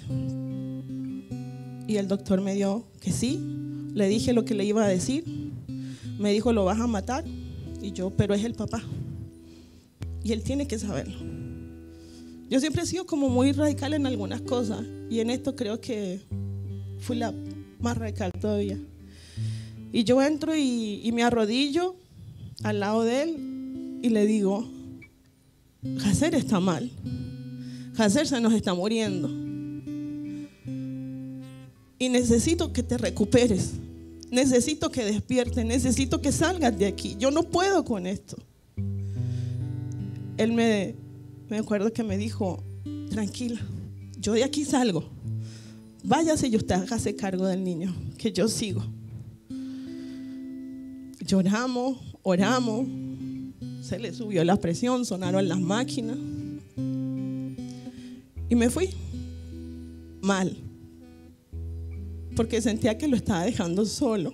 Y el doctor me dio que sí. Le dije lo que le iba a decir. Me dijo: lo vas a matar. Y yo: pero es el papá y él tiene que saberlo. Yo siempre he sido como muy radical en algunas cosas, y en esto creo que fui la más radical todavía. Y yo entro y, y me arrodillo al lado de él y le digo: Jacer está mal, Jacer se nos está muriendo y necesito que te recuperes, necesito que despiertes, necesito que salgas de aquí, yo no puedo con esto. Él me, me acuerdo que me dijo: tranquila, yo de aquí salgo, váyase y usted hágase cargo del niño, que yo sigo. Lloramos, oramos, se le subió la presión, sonaron las máquinas y me fui mal, porque sentía que lo estaba dejando solo.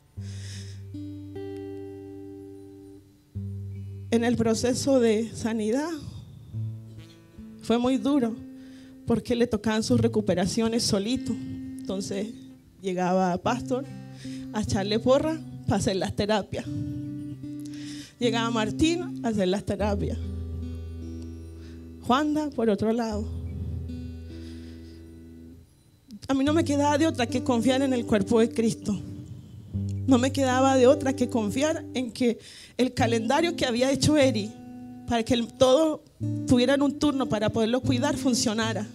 En el proceso de sanidad fue muy duro, porque le tocaban sus recuperaciones solito. Entonces llegaba Pastor a echarle porra para hacer las terapias. Llegaba Martín a hacer las terapias. Juanda por otro lado. A mí no me quedaba de otra que confiar en el cuerpo de Cristo. No me quedaba de otra que confiar en que el calendario que había hecho Eri para que todos tuvieran un turno para poderlo cuidar funcionara.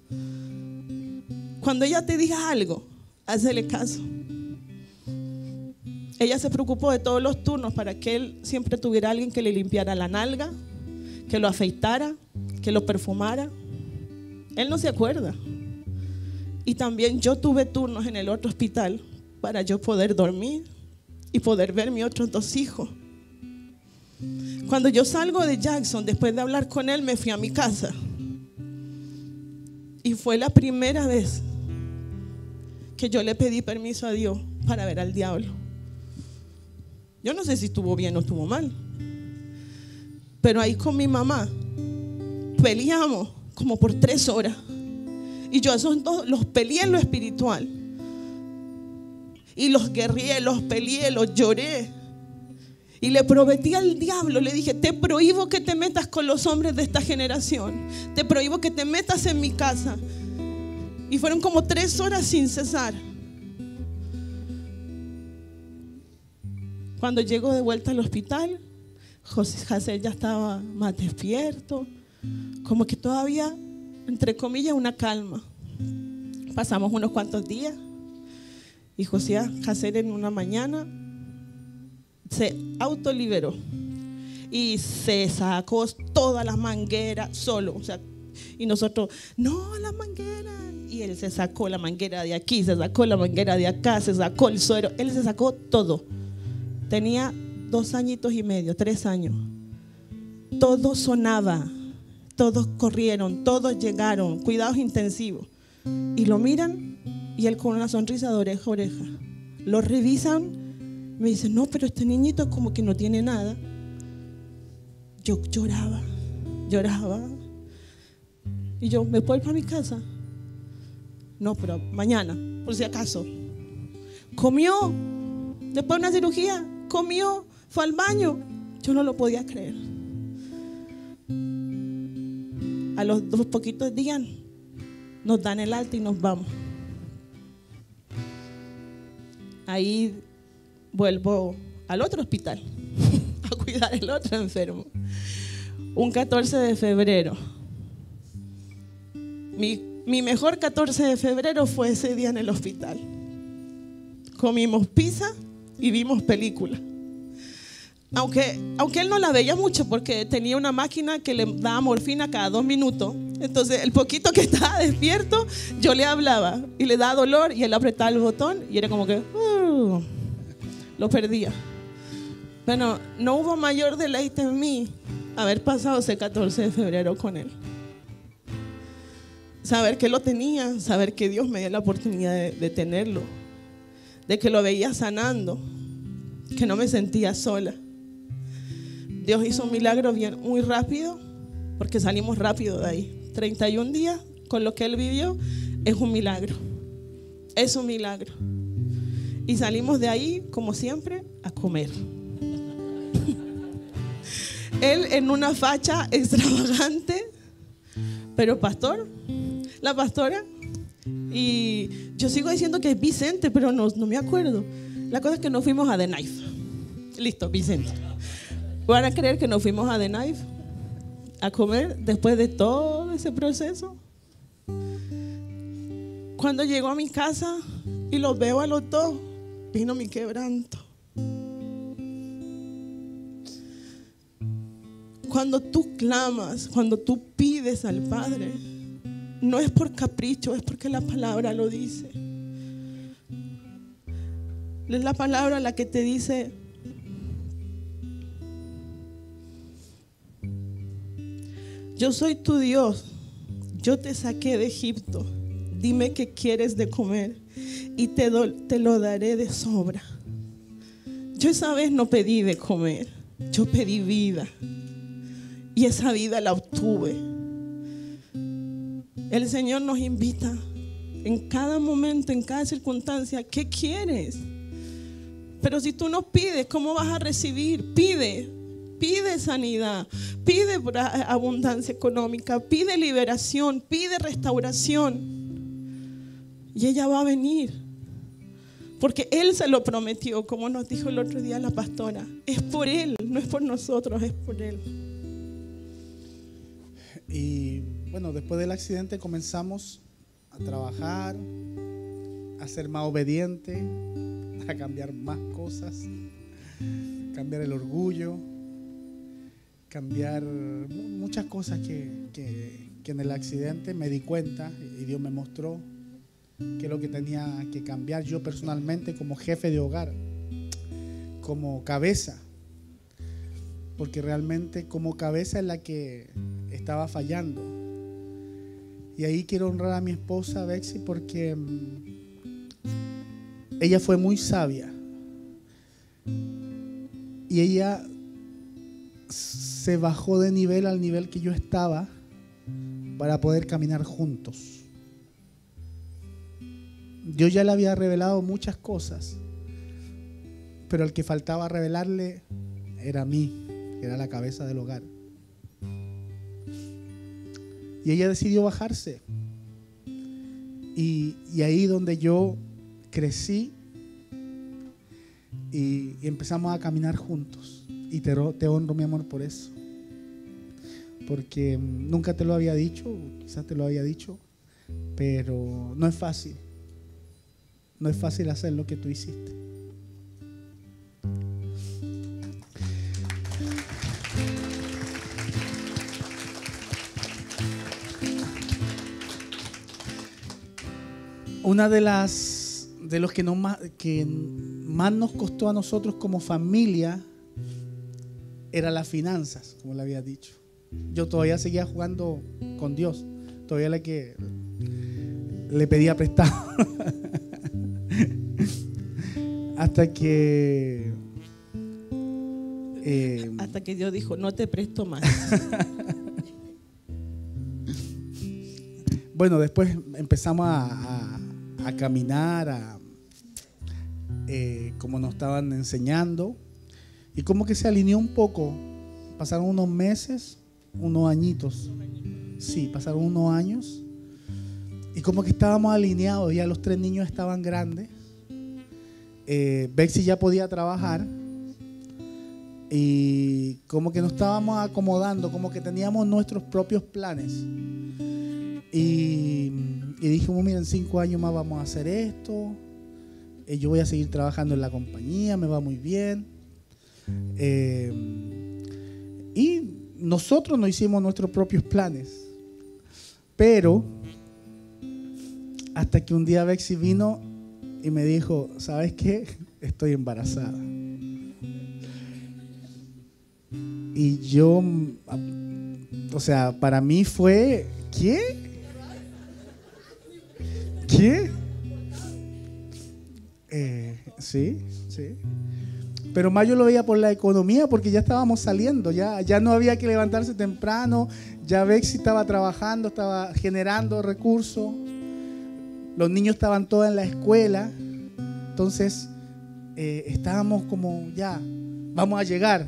Cuando ella te diga algo, hazle caso. Ella se preocupó de todos los turnos para que él siempre tuviera alguien que le limpiara la nalga, que lo afeitara, que lo perfumara. Él no se acuerda. Y también yo tuve turnos en el otro hospital para yo poder dormir y poder ver mis otros dos hijos. Cuando yo salgo de Jackson, después de hablar con él, me fui a mi casa. Y fue la primera vez que yo le pedí permiso a Dios para ver al diablo. Yo no sé si estuvo bien o estuvo mal, pero ahí con mi mamá peleamos como por tres horas. Y yo a esos dos los peleé en lo espiritual. Y los guerrié, los peleé, los lloré. Y le prometí al diablo, le dije: te prohíbo que te metas con los hombres de esta generación. Te prohíbo que te metas en mi casa. Y fueron como tres horas sin cesar. Cuando llego de vuelta al hospital, José Jacer ya estaba más despierto, como que todavía, entre comillas, una calma. Pasamos unos cuantos días y Josías Cáceres en una mañana se autoliberó y se sacó todas las mangueras solo. O sea, y nosotros, no, las mangueras. Y él se sacó la manguera de aquí, se sacó la manguera de acá, se sacó el suero. Él se sacó todo. Tenía dos añitos y medio, tres años. Todo sonaba, todos corrieron, todos llegaron, cuidados intensivos. Y lo miran y él con una sonrisa de oreja a oreja. Lo revisan, me dicen, no, pero este niñito como que no tiene nada. Yo lloraba, lloraba. Y yo, ¿me puedo ir para mi casa? No, pero mañana, por si acaso. Comió, después de una cirugía, comió, fue al baño. Yo no lo podía creer. A los dos poquitos días nos dan el alta y nos vamos. Ahí vuelvo al otro hospital a cuidar al otro enfermo. Un catorce de febrero. Mi, mi mejor catorce de febrero fue ese día en el hospital. Comimos pizza y vimos película. Aunque, aunque él no la veía mucho porque tenía una máquina que le daba morfina cada dos minutos. Entonces el poquito que estaba despierto, yo le hablaba y le daba dolor y él apretaba el botón y era como que uh, lo perdía. Bueno, no hubo mayor deleite en mí haber pasado ese catorce de febrero con él. Saber que lo tenía, saber que Dios me dio la oportunidad de, de tenerlo, de que lo veía sanando, que no me sentía sola. Dios hizo un milagro bien, muy rápido, porque salimos rápido de ahí. treinta y un días con lo que él vivió es un milagro. Es un milagro. Y salimos de ahí, como siempre, a comer. Él en una facha extravagante, pero pastor, la pastora, y yo sigo diciendo que es Vicente, pero no, no me acuerdo. La cosa es que nos fuimos a The Knife. Listo, Vicente. ¿Van a creer que nos fuimos a The Knife a comer después de todo ese proceso? Cuando llegó a mi casa y los veo a los dos, vino mi quebranto. Cuando tú clamas, cuando tú pides al Padre, no es por capricho, es porque la palabra lo dice. Es la palabra la que te dice: yo soy tu Dios, yo te saqué de Egipto, dime qué quieres de comer y te, do, te lo daré de sobra. Yo esa vez no pedí de comer, yo pedí vida y esa vida la obtuve. El Señor nos invita en cada momento, en cada circunstancia, ¿qué quieres? Pero si tú no pides, ¿cómo vas a recibir? Pide. Pide sanidad, pide abundancia económica, pide liberación, pide restauración. Y ella va a venir. Porque Él se lo prometió, como nos dijo el otro día la pastora. Es por Él, no es por nosotros, es por Él. Y bueno, después del accidente comenzamos a trabajar, a ser más obediente, a cambiar más cosas, cambiar el orgullo, cambiar muchas cosas que, que, que en el accidente me di cuenta y Dios me mostró que es lo que tenía que cambiar yo personalmente como jefe de hogar, como cabeza, porque realmente como cabeza es la que estaba fallando. Y ahí quiero honrar a mi esposa Bexy porque ella fue muy sabia y ella se bajó de nivel al nivel que yo estaba para poder caminar juntos. Dios ya le había revelado muchas cosas, pero el que faltaba revelarle era a mí, que era la cabeza del hogar. Y ella decidió bajarse. Y, y ahí donde yo crecí y, y empezamos a caminar juntos. Y te, te honro, mi amor, por eso. porque nunca te lo había dicho, quizás te lo había dicho, pero no es fácil. No es fácil hacer lo que tú hiciste. Una de las de los que, no más, que más nos costó a nosotros como familia era las finanzas, como le había dicho. Yo todavía seguía jugando con Dios, todavía le que le pedía prestado. Hasta que eh, hasta que Dios dijo, no te presto más. Bueno, después empezamos a, a, a caminar, a, eh, como nos estaban enseñando, y como que se alineó un poco. Pasaron unos meses, unos añitos. Sí, pasaron unos años. Y como que estábamos alineados, ya los tres niños estaban grandes. Eh, Bexy ya podía trabajar. Y como que nos estábamos acomodando, como que teníamos nuestros propios planes. Y, y dijimos, miren, cinco años más vamos a hacer esto. Eh, yo voy a seguir trabajando en la compañía, me va muy bien. Eh, y nosotros no hicimos nuestros propios planes. Pero hasta que un día Bexy vino y me dijo, ¿sabes qué? Estoy embarazada. Y yo, o sea, para mí fue, ¿qué? ¿Qué? Eh, sí, sí. Pero más yo lo veía por la economía, porque ya estábamos saliendo, ya, ya no había que levantarse temprano, ya Bexy estaba trabajando, estaba generando recursos, los niños estaban todos en la escuela, entonces eh, estábamos como ya, vamos a llegar.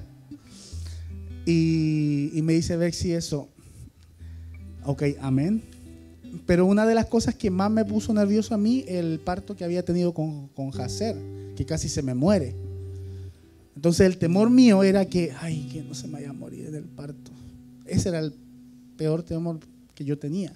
Y, y me dice Bexy eso, ok, amén. Pero una de las cosas que más me puso nervioso a mí, el parto que había tenido con, con Jacer, que casi se me muere. Entonces el temor mío era que, ay, que no se me vaya a morir en el parto. Ese era el peor temor que yo tenía.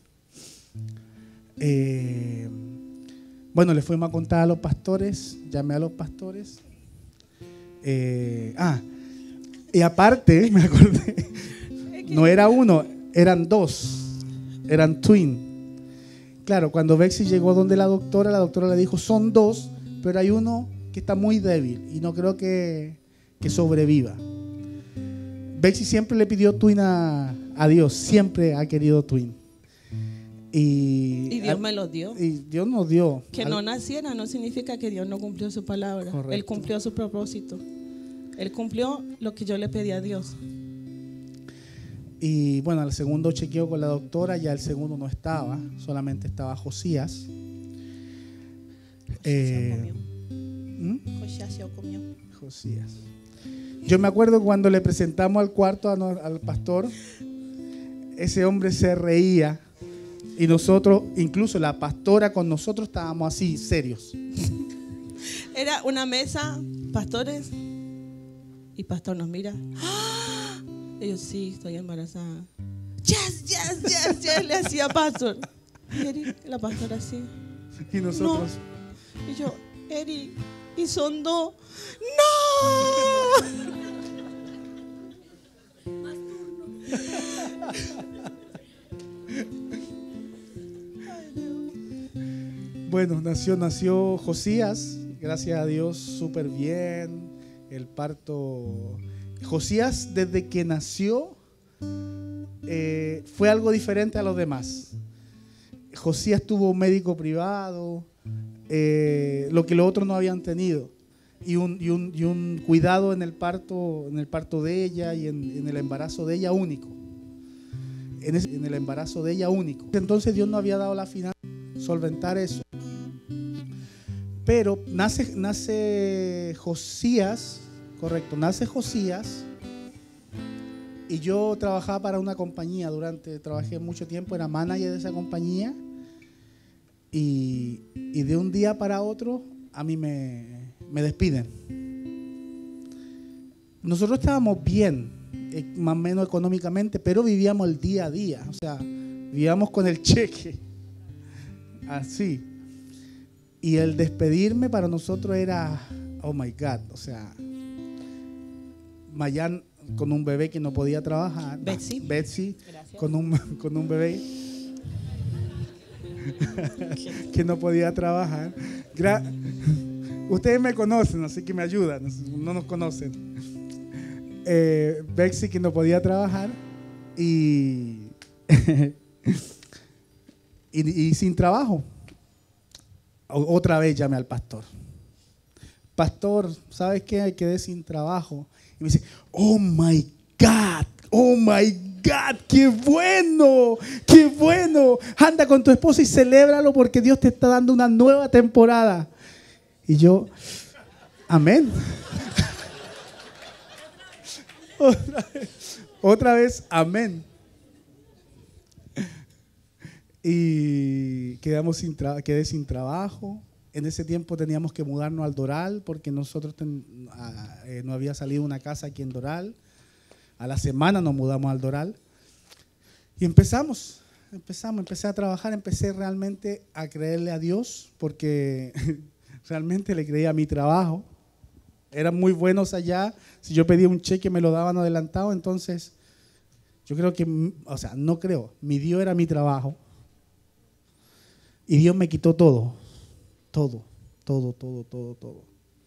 Eh, bueno, le fuimos a contar a los pastores, llamé a los pastores. Eh, ah, y aparte, me acordé, no era uno, eran dos, eran twin. Claro, cuando Bexy llegó donde la doctora, la doctora le dijo, son dos, pero hay uno que está muy débil y no creo que, que sobreviva. Bexy siempre le pidió twin a, a Dios, siempre ha querido twin. Y, y Dios me lo dio. Y Dios nos dio. Que no naciera no significa que Dios no cumplió su palabra. Correcto. Él cumplió su propósito. Él cumplió lo que yo le pedí a Dios. Y bueno, al segundo chequeo con la doctora, ya el segundo no estaba, solamente estaba Josías. Eh, ¿Mm? Josías se comió. Josías. Yo me acuerdo cuando le presentamos al cuarto a no, al pastor, ese hombre se reía y nosotros, incluso la pastora con nosotros estábamos así, serios. Era una mesa, pastores, y pastor nos mira. ¡Ah! Ellos, sí, estoy embarazada. Yes, yes, yes, yes, le hacía pastor. Y Eri, la pastora así. Y nosotros. No. Y yo, Eri, y son dos. ¡No! Bueno, nació, nació Josías, gracias a Dios, súper bien. El parto. Josías, desde que nació, eh, fue algo diferente a los demás. Josías tuvo un médico privado, eh, lo que los otros no habían tenido, y un, y un, y un cuidado en el parto, en el parto de ella y en, en el embarazo de ella único. En, ese, en el embarazo de ella único. Entonces Dios no había dado la finanza para solventar eso. Pero nace, nace Josías. Correcto, nace Josías y yo trabajaba para una compañía durante, trabajé mucho tiempo, era manager de esa compañía y, y de un día para otro a mí me, me despiden. Nosotros estábamos bien, eh, más o menos económicamente, pero vivíamos el día a día, o sea, vivíamos con el cheque, así. Y el despedirme para nosotros era, oh my God, o sea, Mayan con un bebé que no podía trabajar, Betsy, Betsy con un, con un bebé que no podía trabajar. Gra Ustedes me conocen, así que me ayudan, no nos conocen. Eh, Betsy que no podía trabajar y, y, y sin trabajo. O, otra vez llamé al pastor. Pastor, ¿sabes qué? Quedé sin trabajo. Y me dice, oh my God, oh my God, qué bueno, qué bueno. Anda con tu esposa y celébralo porque Dios te está dando una nueva temporada. Y yo, amén. Otra vez, otra vez, amén. Y quedamos sin tra quedé sin trabajo. En ese tiempo teníamos que mudarnos al Doral porque nosotros ten, a, eh, no había salido una casa aquí en Doral. A la semana nos mudamos al Doral. Y empezamos, empezamos, empecé a trabajar, empecé realmente a creerle a Dios porque realmente le creía a mi trabajo. Eran muy buenos allá. Si yo pedía un cheque me lo daban adelantado. Entonces, yo creo que, o sea, no creo. Mi Dios era mi trabajo. Y Dios me quitó todo. Todo, todo, todo, todo, todo.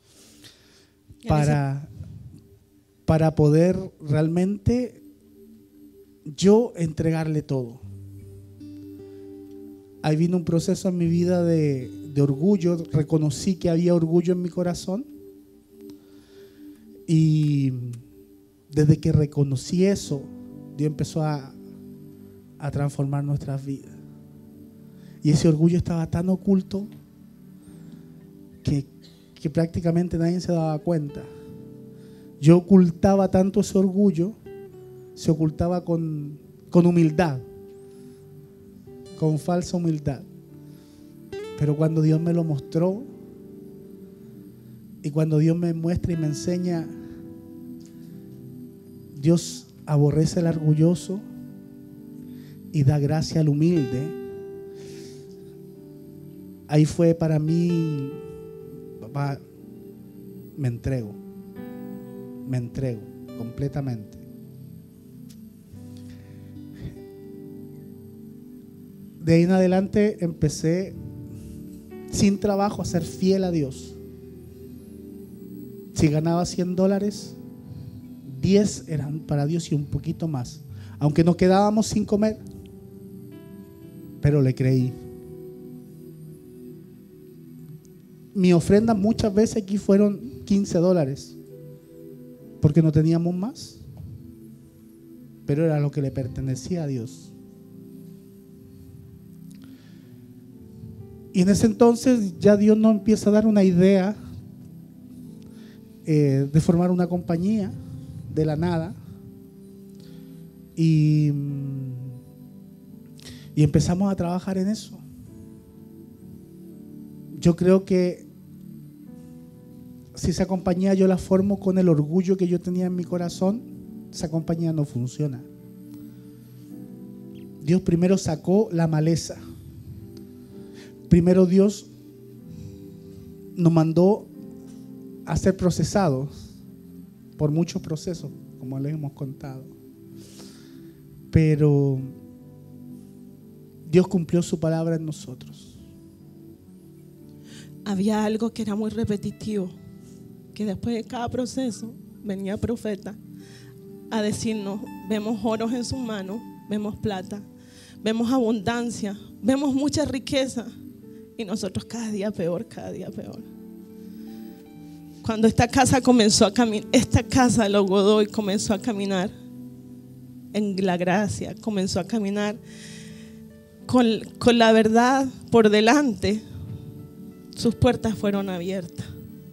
Para, para poder realmente yo entregarle todo. Ahí vino un proceso en mi vida de, de orgullo. Reconocí que había orgullo en mi corazón. Y desde que reconocí eso, Dios empezó a, a transformar nuestras vidas. Y ese orgullo estaba tan oculto que, que prácticamente nadie se daba cuenta. Yo ocultaba tanto ese orgullo, se ocultaba con, con humildad, con falsa humildad. Pero cuando Dios me lo mostró y cuando Dios me muestra y me enseña, Dios aborrece al orgulloso y da gracia al humilde. Ahí fue para mí, papá, me entrego, me entrego completamente. De ahí en adelante empecé sin trabajo a ser fiel a Dios. Si ganaba cien dólares, diez eran para Dios y un poquito más. Aunque nos quedábamos sin comer, pero le creí. Mi ofrenda muchas veces aquí fueron quince dólares, porque no teníamos más, pero era lo que le pertenecía a Dios. Y en ese entonces ya Dios nos empieza a dar una idea eh, de formar una compañía de la nada. Y, y empezamos a trabajar en eso. Yo creo que si esa compañía yo la formo con el orgullo que yo tenía en mi corazón, esa compañía no funciona. Dios primero sacó la maleza. Primero Dios nos mandó a ser procesados por muchos procesos, como les hemos contado. Pero Dios cumplió su palabra en nosotros. Había algo que era muy repetitivo, que después de cada proceso venía el profeta a decirnos: vemos oros en sus manos, vemos plata, vemos abundancia, vemos mucha riqueza, y nosotros cada día peor, cada día peor. Cuando esta casa comenzó a caminar, esta casa de los Godoy comenzó a caminar en la gracia, comenzó a caminar con, con la verdad por delante, sus puertas fueron abiertas.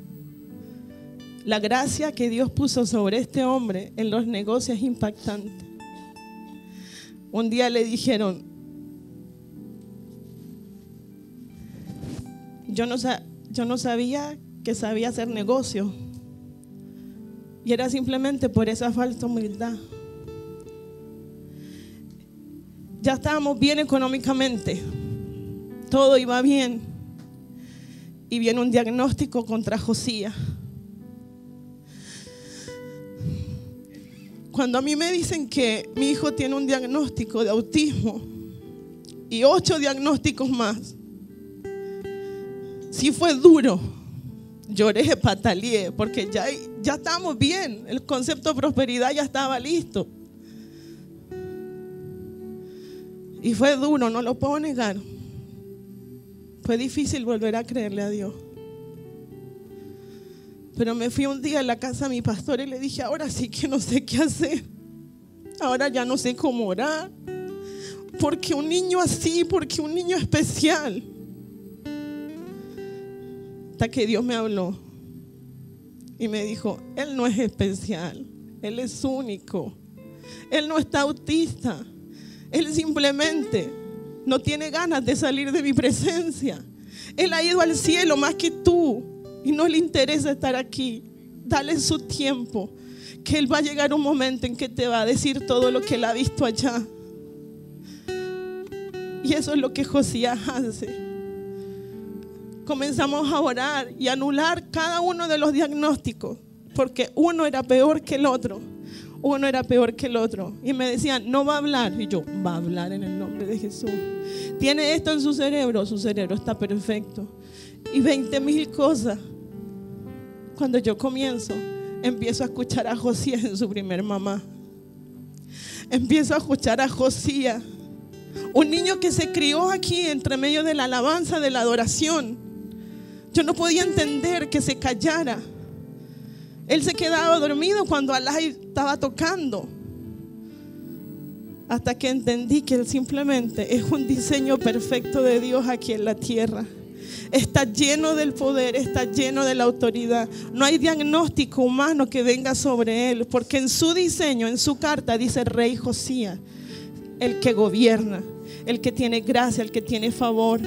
La gracia que Dios puso sobre este hombre en los negocios es impactante. Un día le dijeron: yo no, yo no sabía que sabía hacer negocio. Y era simplemente por esa falsa humildad. ya estábamos bien económicamente, todo iba bien, y viene un diagnóstico contra Josías. Cuando a mí me dicen que mi hijo tiene un diagnóstico de autismo y ocho diagnósticos más, sí fue duro. Lloré, pataleé, porque ya, ya estábamos bien, el concepto de prosperidad ya estaba listo. Y fue duro, no lo puedo negar. Fue difícil volver a creerle a Dios. Pero me fui un día a la casa de mi pastor y le dije, ahora sí que no sé qué hacer. Ahora ya no sé cómo orar. Porque un niño así, porque un niño especial. Hasta que Dios me habló y me dijo, él no es especial, él es único. Él no está autista. Él simplemente no tiene ganas de salir de mi presencia. Él ha ido al cielo más que tú y no le interesa estar aquí. Dale su tiempo, que Él va a llegar un momento en que te va a decir todo lo que Él ha visto allá. Y eso es lo que Josías hace. Comenzamos a orar y a anular cada uno de los diagnósticos, porque uno era peor que el otro. Uno era peor que el otro. Y me decían, no va a hablar. Y yo, va a hablar en el nombre de Jesús. Tiene esto en su cerebro. Su cerebro está perfecto. Y veinte mil cosas. Cuando yo comienzo, empiezo a escuchar a Josías en su primer mamá. Empiezo a escuchar a Josías, un niño que se crió aquí entre medio de la alabanza, de la adoración. Yo no podía entender que se callara. Él se quedaba dormido cuando Alá estaba tocando. Hasta que entendí que Él simplemente es un diseño perfecto de Dios aquí en la tierra. Está lleno del poder, está lleno de la autoridad. No hay diagnóstico humano que venga sobre Él, porque en su diseño, en su carta dice Rey Josías, el que gobierna, el que tiene gracia, el que tiene favor.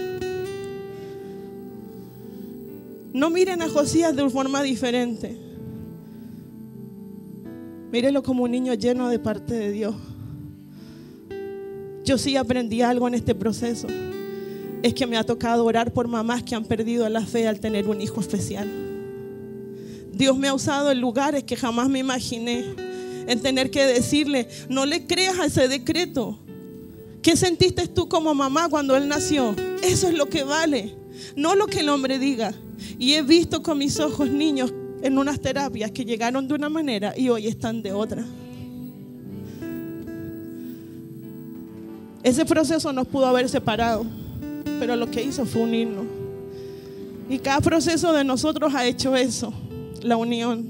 No miren a Josías de forma diferente. Mírenlo como un niño lleno de parte de Dios. Yo sí aprendí algo en este proceso. Es que me ha tocado orar por mamás que han perdido la fe al tener un hijo especial. Dios me ha usado en lugares que jamás me imaginé. En tener que decirle, no le creas a ese decreto. ¿Qué sentiste tú como mamá cuando él nació? Eso es lo que vale, no lo que el hombre diga. Y he visto con mis ojos niños en unas terapias que llegaron de una manera y hoy están de otra. Ese proceso nos pudo haber separado, pero lo que hizo fue unirnos. Y cada proceso de nosotros ha hecho eso, la unión.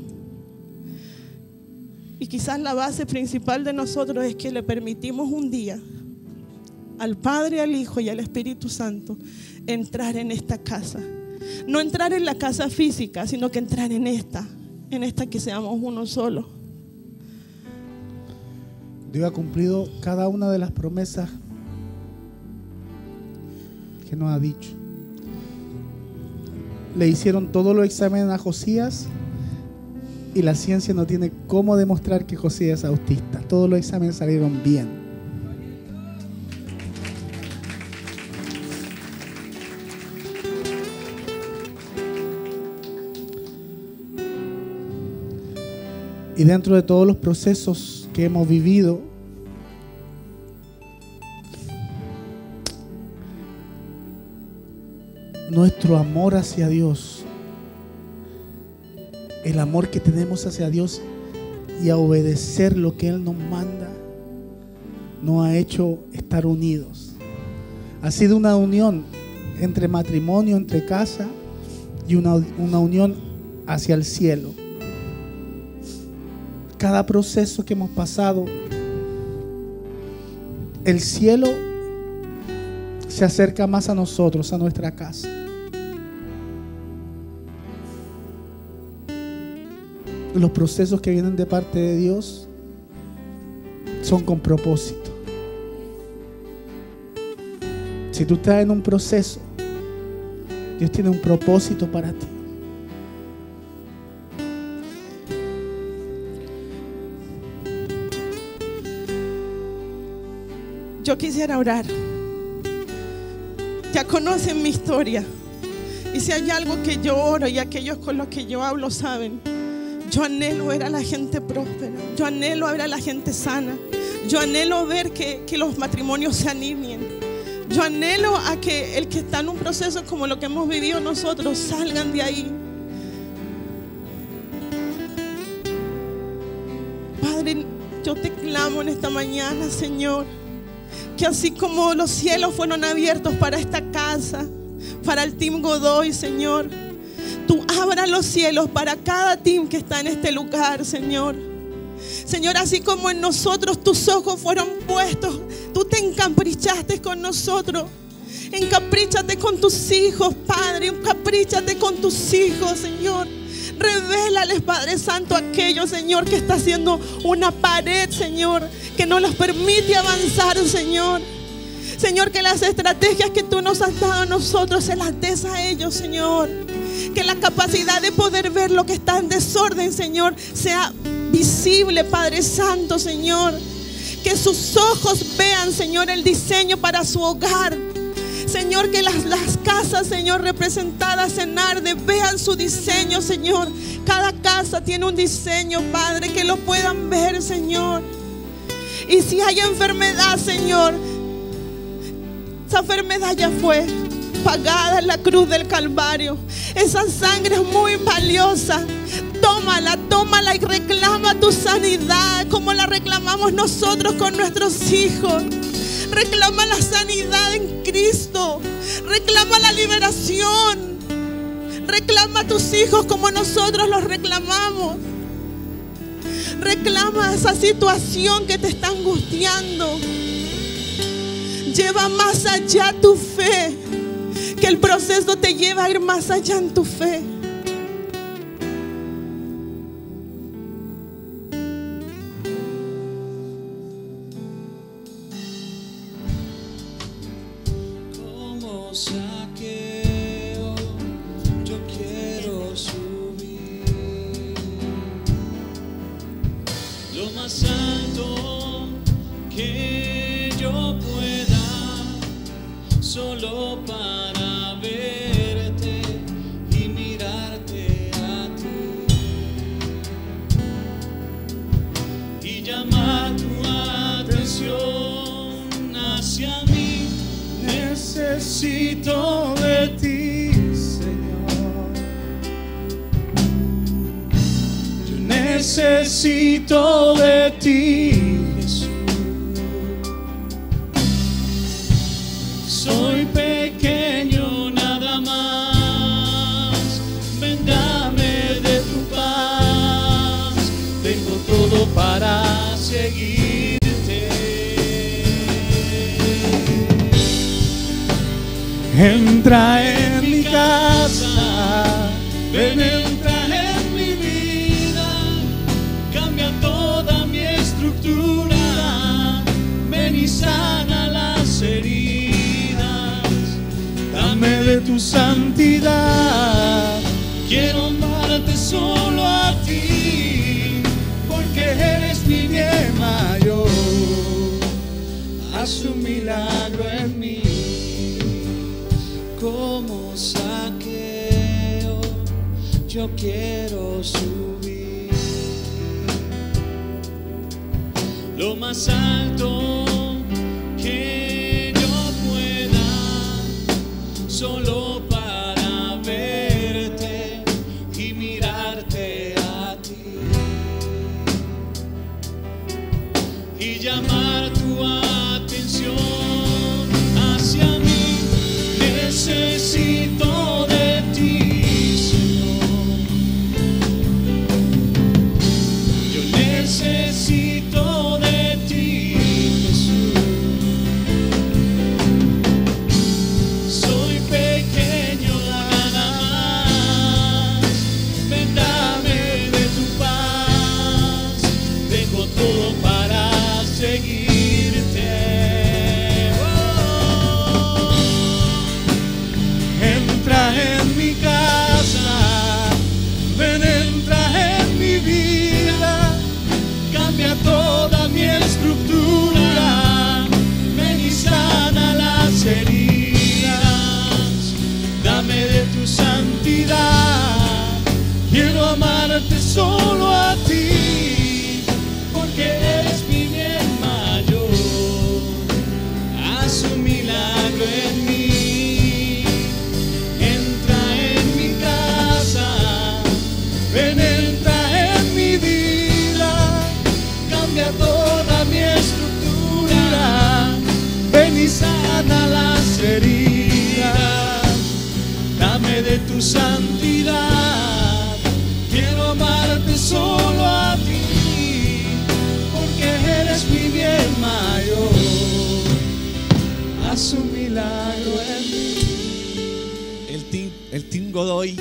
Y quizás la base principal de nosotros es que le permitimos un día al Padre, al Hijo y al Espíritu Santo entrar en esta casa. No entrar en la casa física, sino que entrar en esta, en esta que seamos uno solo. Dios ha cumplido cada una de las promesas que nos ha dicho. Le hicieron todos los exámenes a Josías y la ciencia no tiene cómo demostrar que Josías es autista. Todos los exámenes salieron bien. Y dentro de todos los procesos que hemos vivido, nuestro amor hacia Dios, el amor que tenemos hacia Dios y a obedecer lo que Él nos manda, nos ha hecho estar unidos. Ha sido una unión entre matrimonio, entre casa y una, una unión hacia el cielo. Cada proceso que hemos pasado, el cielo se acerca más a nosotros, a nuestra casa. Los procesos que vienen de parte de Dios son con propósito. Si tú estás en un proceso, Dios tiene un propósito para ti. Yo quisiera orar. Ya conocen mi historia. Y si hay algo que yo oro y aquellos con los que yo hablo saben, yo anhelo ver a la gente próspera. Yo anhelo ver a la gente sana. Yo anhelo ver que, que los matrimonios se alineen. Yo anhelo a que el que está en un proceso como lo que hemos vivido nosotros salgan de ahí. Padre, yo te clamo en esta mañana, Señor, que así como los cielos fueron abiertos para esta casa, para el Team Godoy, Señor, tú abras los cielos para cada team que está en este lugar, Señor. Señor, así como en nosotros tus ojos fueron puestos, tú te encaprichaste con nosotros. Encapríchate con tus hijos, Padre. Encapríchate con tus hijos, Señor. Revélales, Padre Santo, aquello, Señor, que está haciendo una pared, Señor, que no los permite avanzar, Señor. Señor, que las estrategias que tú nos has dado a nosotros se las des a ellos, Señor. Que la capacidad de poder ver lo que está en desorden, Señor, sea visible, Padre Santo, Señor. Que sus ojos vean, Señor, el diseño para su hogar. Señor, que las, las casas, Señor, representadas en Arde vean su diseño, Señor. Cada casa tiene un diseño, Padre, que lo puedan ver, Señor. Y si hay enfermedad, Señor, esa enfermedad ya fue pagada en la cruz del Calvario. Esa sangre es muy valiosa. Tómala, tómala y reclama tu sanidad como la reclamamos nosotros con nuestros hijos. Reclama la sanidad en Cristo. Reclama la liberación. Reclama a tus hijos como nosotros los reclamamos. Reclama esa situación que te está angustiando. Lleva más allá tu fe. Que el proceso te lleva a ir más allá en tu fe. Como Zaqueo, yo quiero subir lo más alto que yo pueda, solo para verte y mirarte a ti y llamar tu atención hacia mí. Necesito de ti, Señor. Yo necesito de ti, Jesús. Soy pequeño nada más, ven dame de tu paz, tengo todo para seguirte. Entra en mi casa, ven, entra en mi vida, cambia toda mi estructura, ven y sana las heridas. Dame de tu santidad, quiero amarte solo a ti, porque eres mi bien mayor. Haz un milagro en mí. Como Zaqueo, yo quiero subir lo más alto que yo pueda, solo para verte y mirarte a ti y llamar tu atención hacia mí. Necesito de ti, Señor. Yo necesito de ti, Jesús. Soy pequeño nada más, ven dame de tu paz, tengo todo para seguirte. harás un milagro en mí. El team, el team Godoy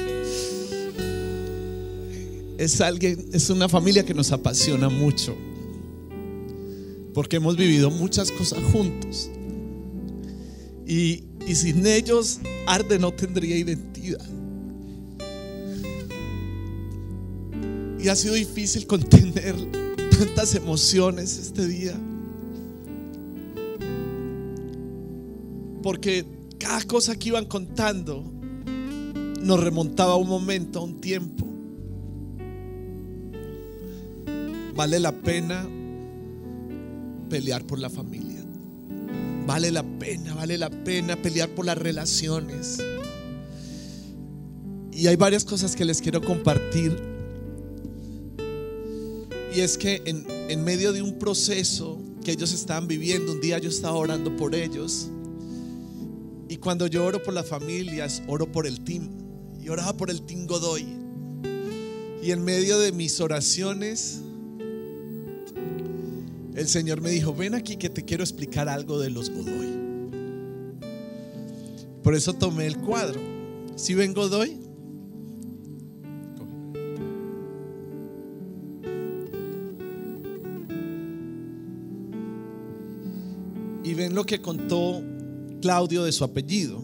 es alguien, es una familia que nos apasiona mucho, porque hemos vivido muchas cosas juntos. Y, y sin ellos, Arde no tendría identidad. Y ha sido difícil contener tantas emociones este día, porque cada cosa que iban contando nos remontaba a un momento, a un tiempo. Vale la pena pelear por la familia. Vale la pena, vale la pena pelear por las relaciones. Y hay varias cosas que les quiero compartir. Y es que en, en medio de un proceso que ellos estaban viviendo, un día yo estaba orando por ellos. Y cuando yo oro por las familias, oro por el team. Y oraba por el team Godoy. Y en medio de mis oraciones, el Señor me dijo: ven aquí que te quiero explicar algo de los Godoy. Por eso tomé el cuadro. ¿Sí ven Godoy? Y ven lo que contó Claudio de su apellido,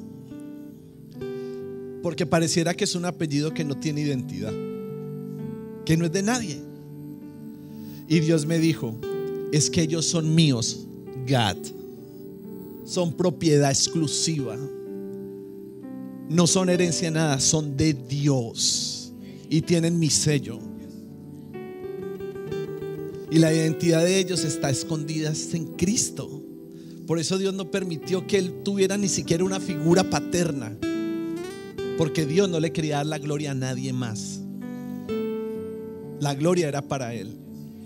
porque pareciera que es un apellido que no tiene identidad, que no es de nadie. Y Dios me dijo: es que ellos son míos, Gad, son propiedad exclusiva, no son herencia nada, son de Dios y tienen mi sello. Y la identidad de ellos está escondida en Cristo. Por eso Dios no permitió que él tuviera ni siquiera una figura paterna, porque Dios no le quería dar la gloria a nadie más. La gloria era para él.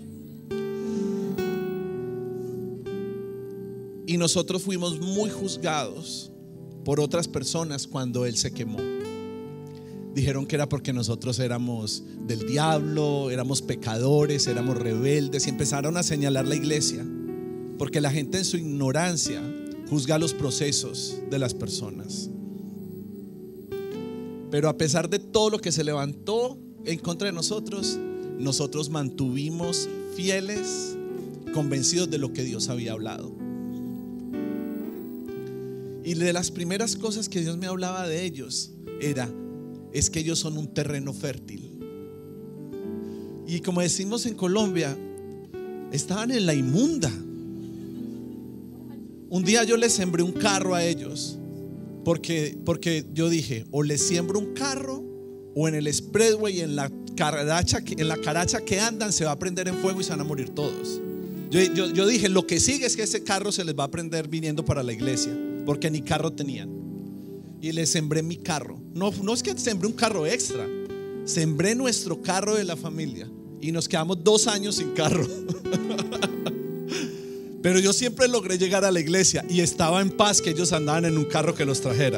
Y nosotros fuimos muy juzgados por otras personas cuando él se quemó. Dijeron que era porque nosotros éramos del diablo, éramos pecadores, éramos rebeldes, y empezaron a señalar la iglesia, porque la gente en su ignorancia juzga los procesos de las personas. Pero a pesar de todo lo que se levantó en contra de nosotros, nosotros mantuvimos fieles, convencidos de lo que Dios había hablado. Y de las primeras cosas que Dios me hablaba de ellos era: es que ellos son un terreno fértil. Y como decimos en Colombia, estaban en la inmunda. Un día yo les sembré un carro a ellos, porque, porque yo dije: o les siembro un carro, o en el expressway, en la caracha, en la caracha que andan, se va a prender en fuego y se van a morir todos. Yo, yo, yo dije: lo que sigue es que ese carro se les va a prender viniendo para la iglesia, porque ni carro tenían. Y les sembré mi carro. No, no es que sembré un carro extra, sembré nuestro carro de la familia. Y nos quedamos dos años sin carro. Pero yo siempre logré llegar a la iglesia y estaba en paz que ellos andaban en un carro que los trajera.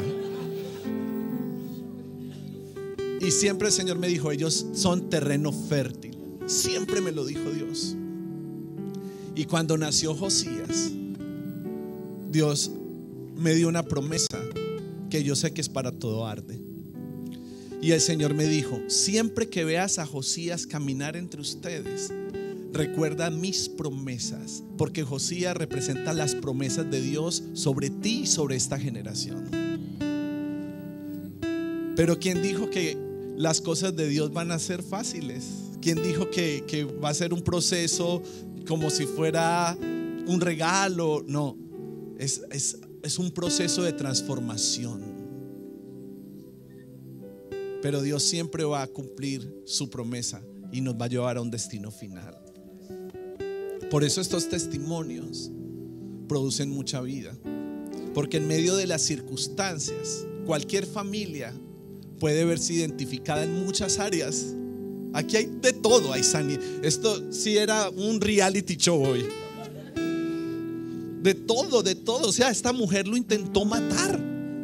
Y siempre el Señor me dijo: ellos son terreno fértil. Siempre me lo dijo Dios. Y cuando nació Josías, Dios me dio una promesa que yo sé que es para todo Arde. Y el Señor me dijo: siempre que veas a Josías caminar entre ustedes, recuerda mis promesas, porque Josías representa las promesas de Dios sobre ti y sobre esta generación. Pero ¿quién dijo que las cosas de Dios van a ser fáciles? ¿Quién dijo que, que va a ser un proceso como si fuera un regalo? No, es, es, es un proceso de transformación. Pero Dios siempre va a cumplir su promesa y nos va a llevar a un destino final. Por eso estos testimonios producen mucha vida, porque en medio de las circunstancias, cualquier familia puede verse identificada en muchas áreas. Aquí hay de todo, hay sanidad. Esto sí era un reality show hoy. De todo, de todo. O sea, esta mujer lo intentó matar.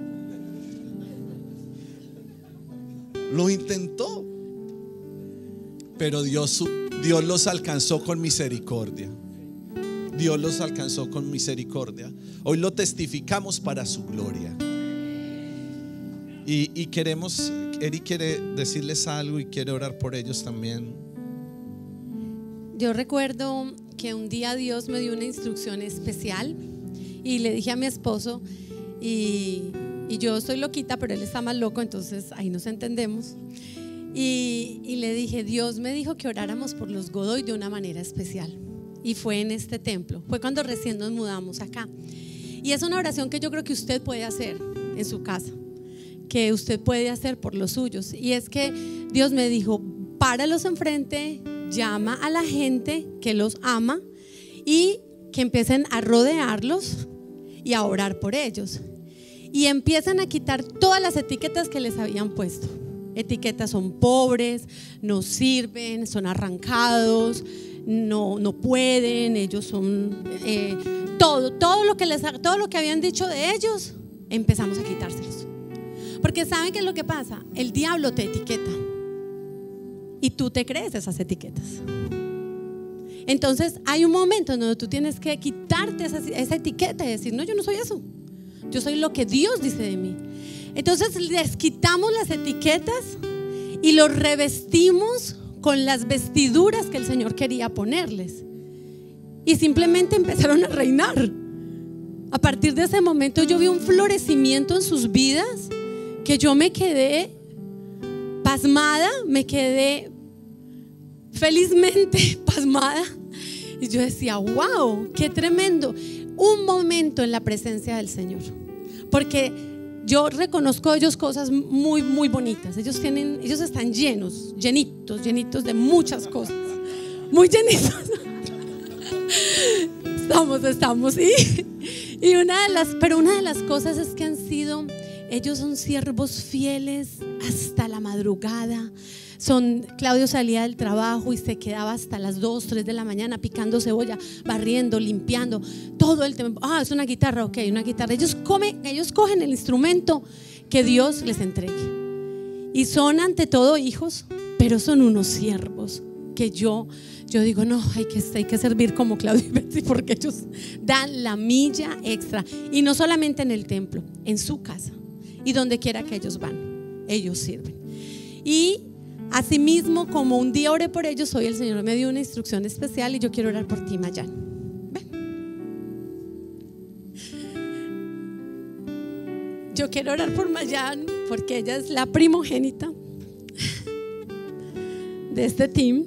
Lo intentó. Pero Dios, Dios los alcanzó con misericordia. Dios los alcanzó con misericordia. Hoy lo testificamos para su gloria. Y, y queremos, Eri quiere decirles algo y quiere orar por ellos también. Yo recuerdo que un día Dios me dio una instrucción especial y le dije a mi esposo, y, y yo soy loquita, pero él está más loco, entonces ahí nos entendemos. Y, y le dije, Dios me dijo que oráramos por los Godoy de una manera especial. Y fue en este templo, fue cuando recién nos mudamos acá. Y es una oración que yo creo que usted puede hacer en su casa, que usted puede hacer por los suyos. Y es que Dios me dijo, páralos enfrente, llama a la gente que los ama y que empiecen a rodearlos y a orar por ellos. Y empiezan a quitar todas las etiquetas que les habían puesto. Etiquetas: son pobres, no sirven, son arrancados, no, no pueden, ellos son eh, todo, todo lo que les, todo lo que habían dicho de ellos, empezamos a quitárselos. Porque ¿saben qué es lo que pasa? El diablo te etiqueta y tú te crees esas etiquetas. Entonces hay un momento en donde tú tienes que quitarte esa, esa etiqueta y decir, no, yo no soy eso, yo soy lo que Dios dice de mí. Entonces les quitamos las etiquetas y los revestimos con las vestiduras que el Señor quería ponerles, y simplemente empezaron a reinar. A partir de ese momento yo vi un florecimiento en sus vidas que yo me quedé pasmada, me quedé felizmente pasmada, y yo decía, wow, qué tremendo. Un momento en la presencia del Señor, porque yo reconozco de ellos cosas muy, muy bonitas. Ellos tienen, ellos están llenos, llenitos, llenitos de muchas cosas, muy llenitos. Estamos, estamos, y, y una de las, pero una de las cosas es que han sido, ellos son siervos fieles hasta la madrugada. Son, Claudio salía del trabajo y se quedaba hasta las dos, tres de la mañana picando cebolla, barriendo, limpiando, todo el tiempo. Ah, es una guitarra, ok, una guitarra. Ellos comen, ellos cogen el instrumento que Dios les entregue. Y son ante todo hijos, pero son unos siervos que yo, yo digo, no, hay que, hay que servir como Claudio y Betsy, porque ellos dan la milla extra. Y no solamente en el templo, en su casa y donde quiera que ellos van, ellos sirven. Y asimismo, como un día oré por ellos, hoy el Señor me dio una instrucción especial y yo quiero orar por ti, Mayan. Ven. Yo quiero orar por Mayan porque ella es la primogénita de este team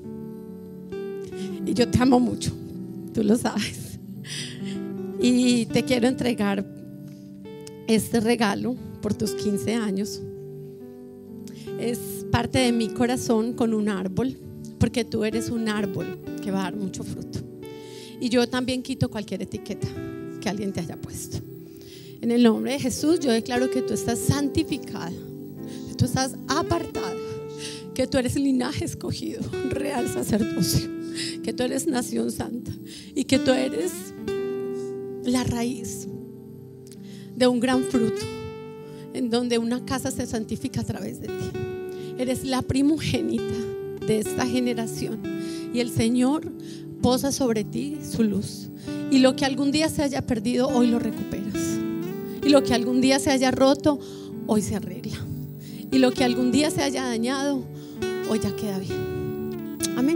y yo te amo mucho, tú lo sabes, y te quiero entregar este regalo por tus quince años. Es parte de mi corazón con un árbol, porque tú eres un árbol que va a dar mucho fruto. Y yo también quito cualquier etiqueta que alguien te haya puesto. En el nombre de Jesús yo declaro que tú estás santificada, que tú estás apartada, que tú eres linaje escogido, real sacerdocio, que tú eres nación santa y que tú eres la raíz de un gran fruto, en donde una casa se santifica a través de ti. Eres la primogénita de esta generación y el Señor posa sobre ti su luz, y lo que algún día se haya perdido hoy lo recuperas, y lo que algún día se haya roto hoy se arregla, y lo que algún día se haya dañado hoy ya queda bien. Amén.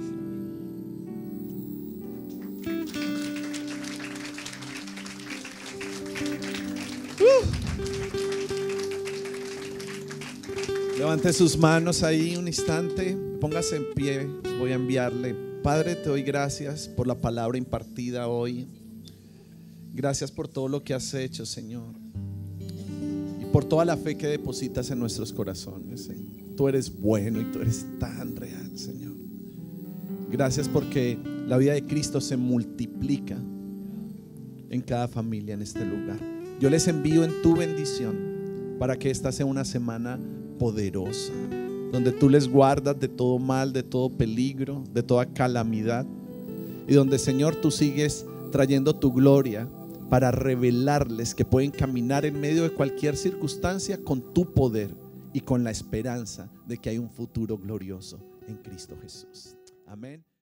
Levante sus manos ahí un instante, póngase en pie. Voy a enviarle. Padre, te doy gracias por la palabra impartida hoy. Gracias por todo lo que has hecho, Señor, y por toda la fe que depositas en nuestros corazones, Señor. Tú eres bueno y tú eres tan real, Señor. Gracias porque la vida de Cristo se multiplica en cada familia en este lugar. Yo les envío en tu bendición para que esta sea una semana poderosa, donde tú les guardas de todo mal, de todo peligro, de toda calamidad, y donde, Señor, tú sigues trayendo tu gloria para revelarles que pueden caminar en medio de cualquier circunstancia con tu poder y con la esperanza de que hay un futuro glorioso en Cristo Jesús. Amén.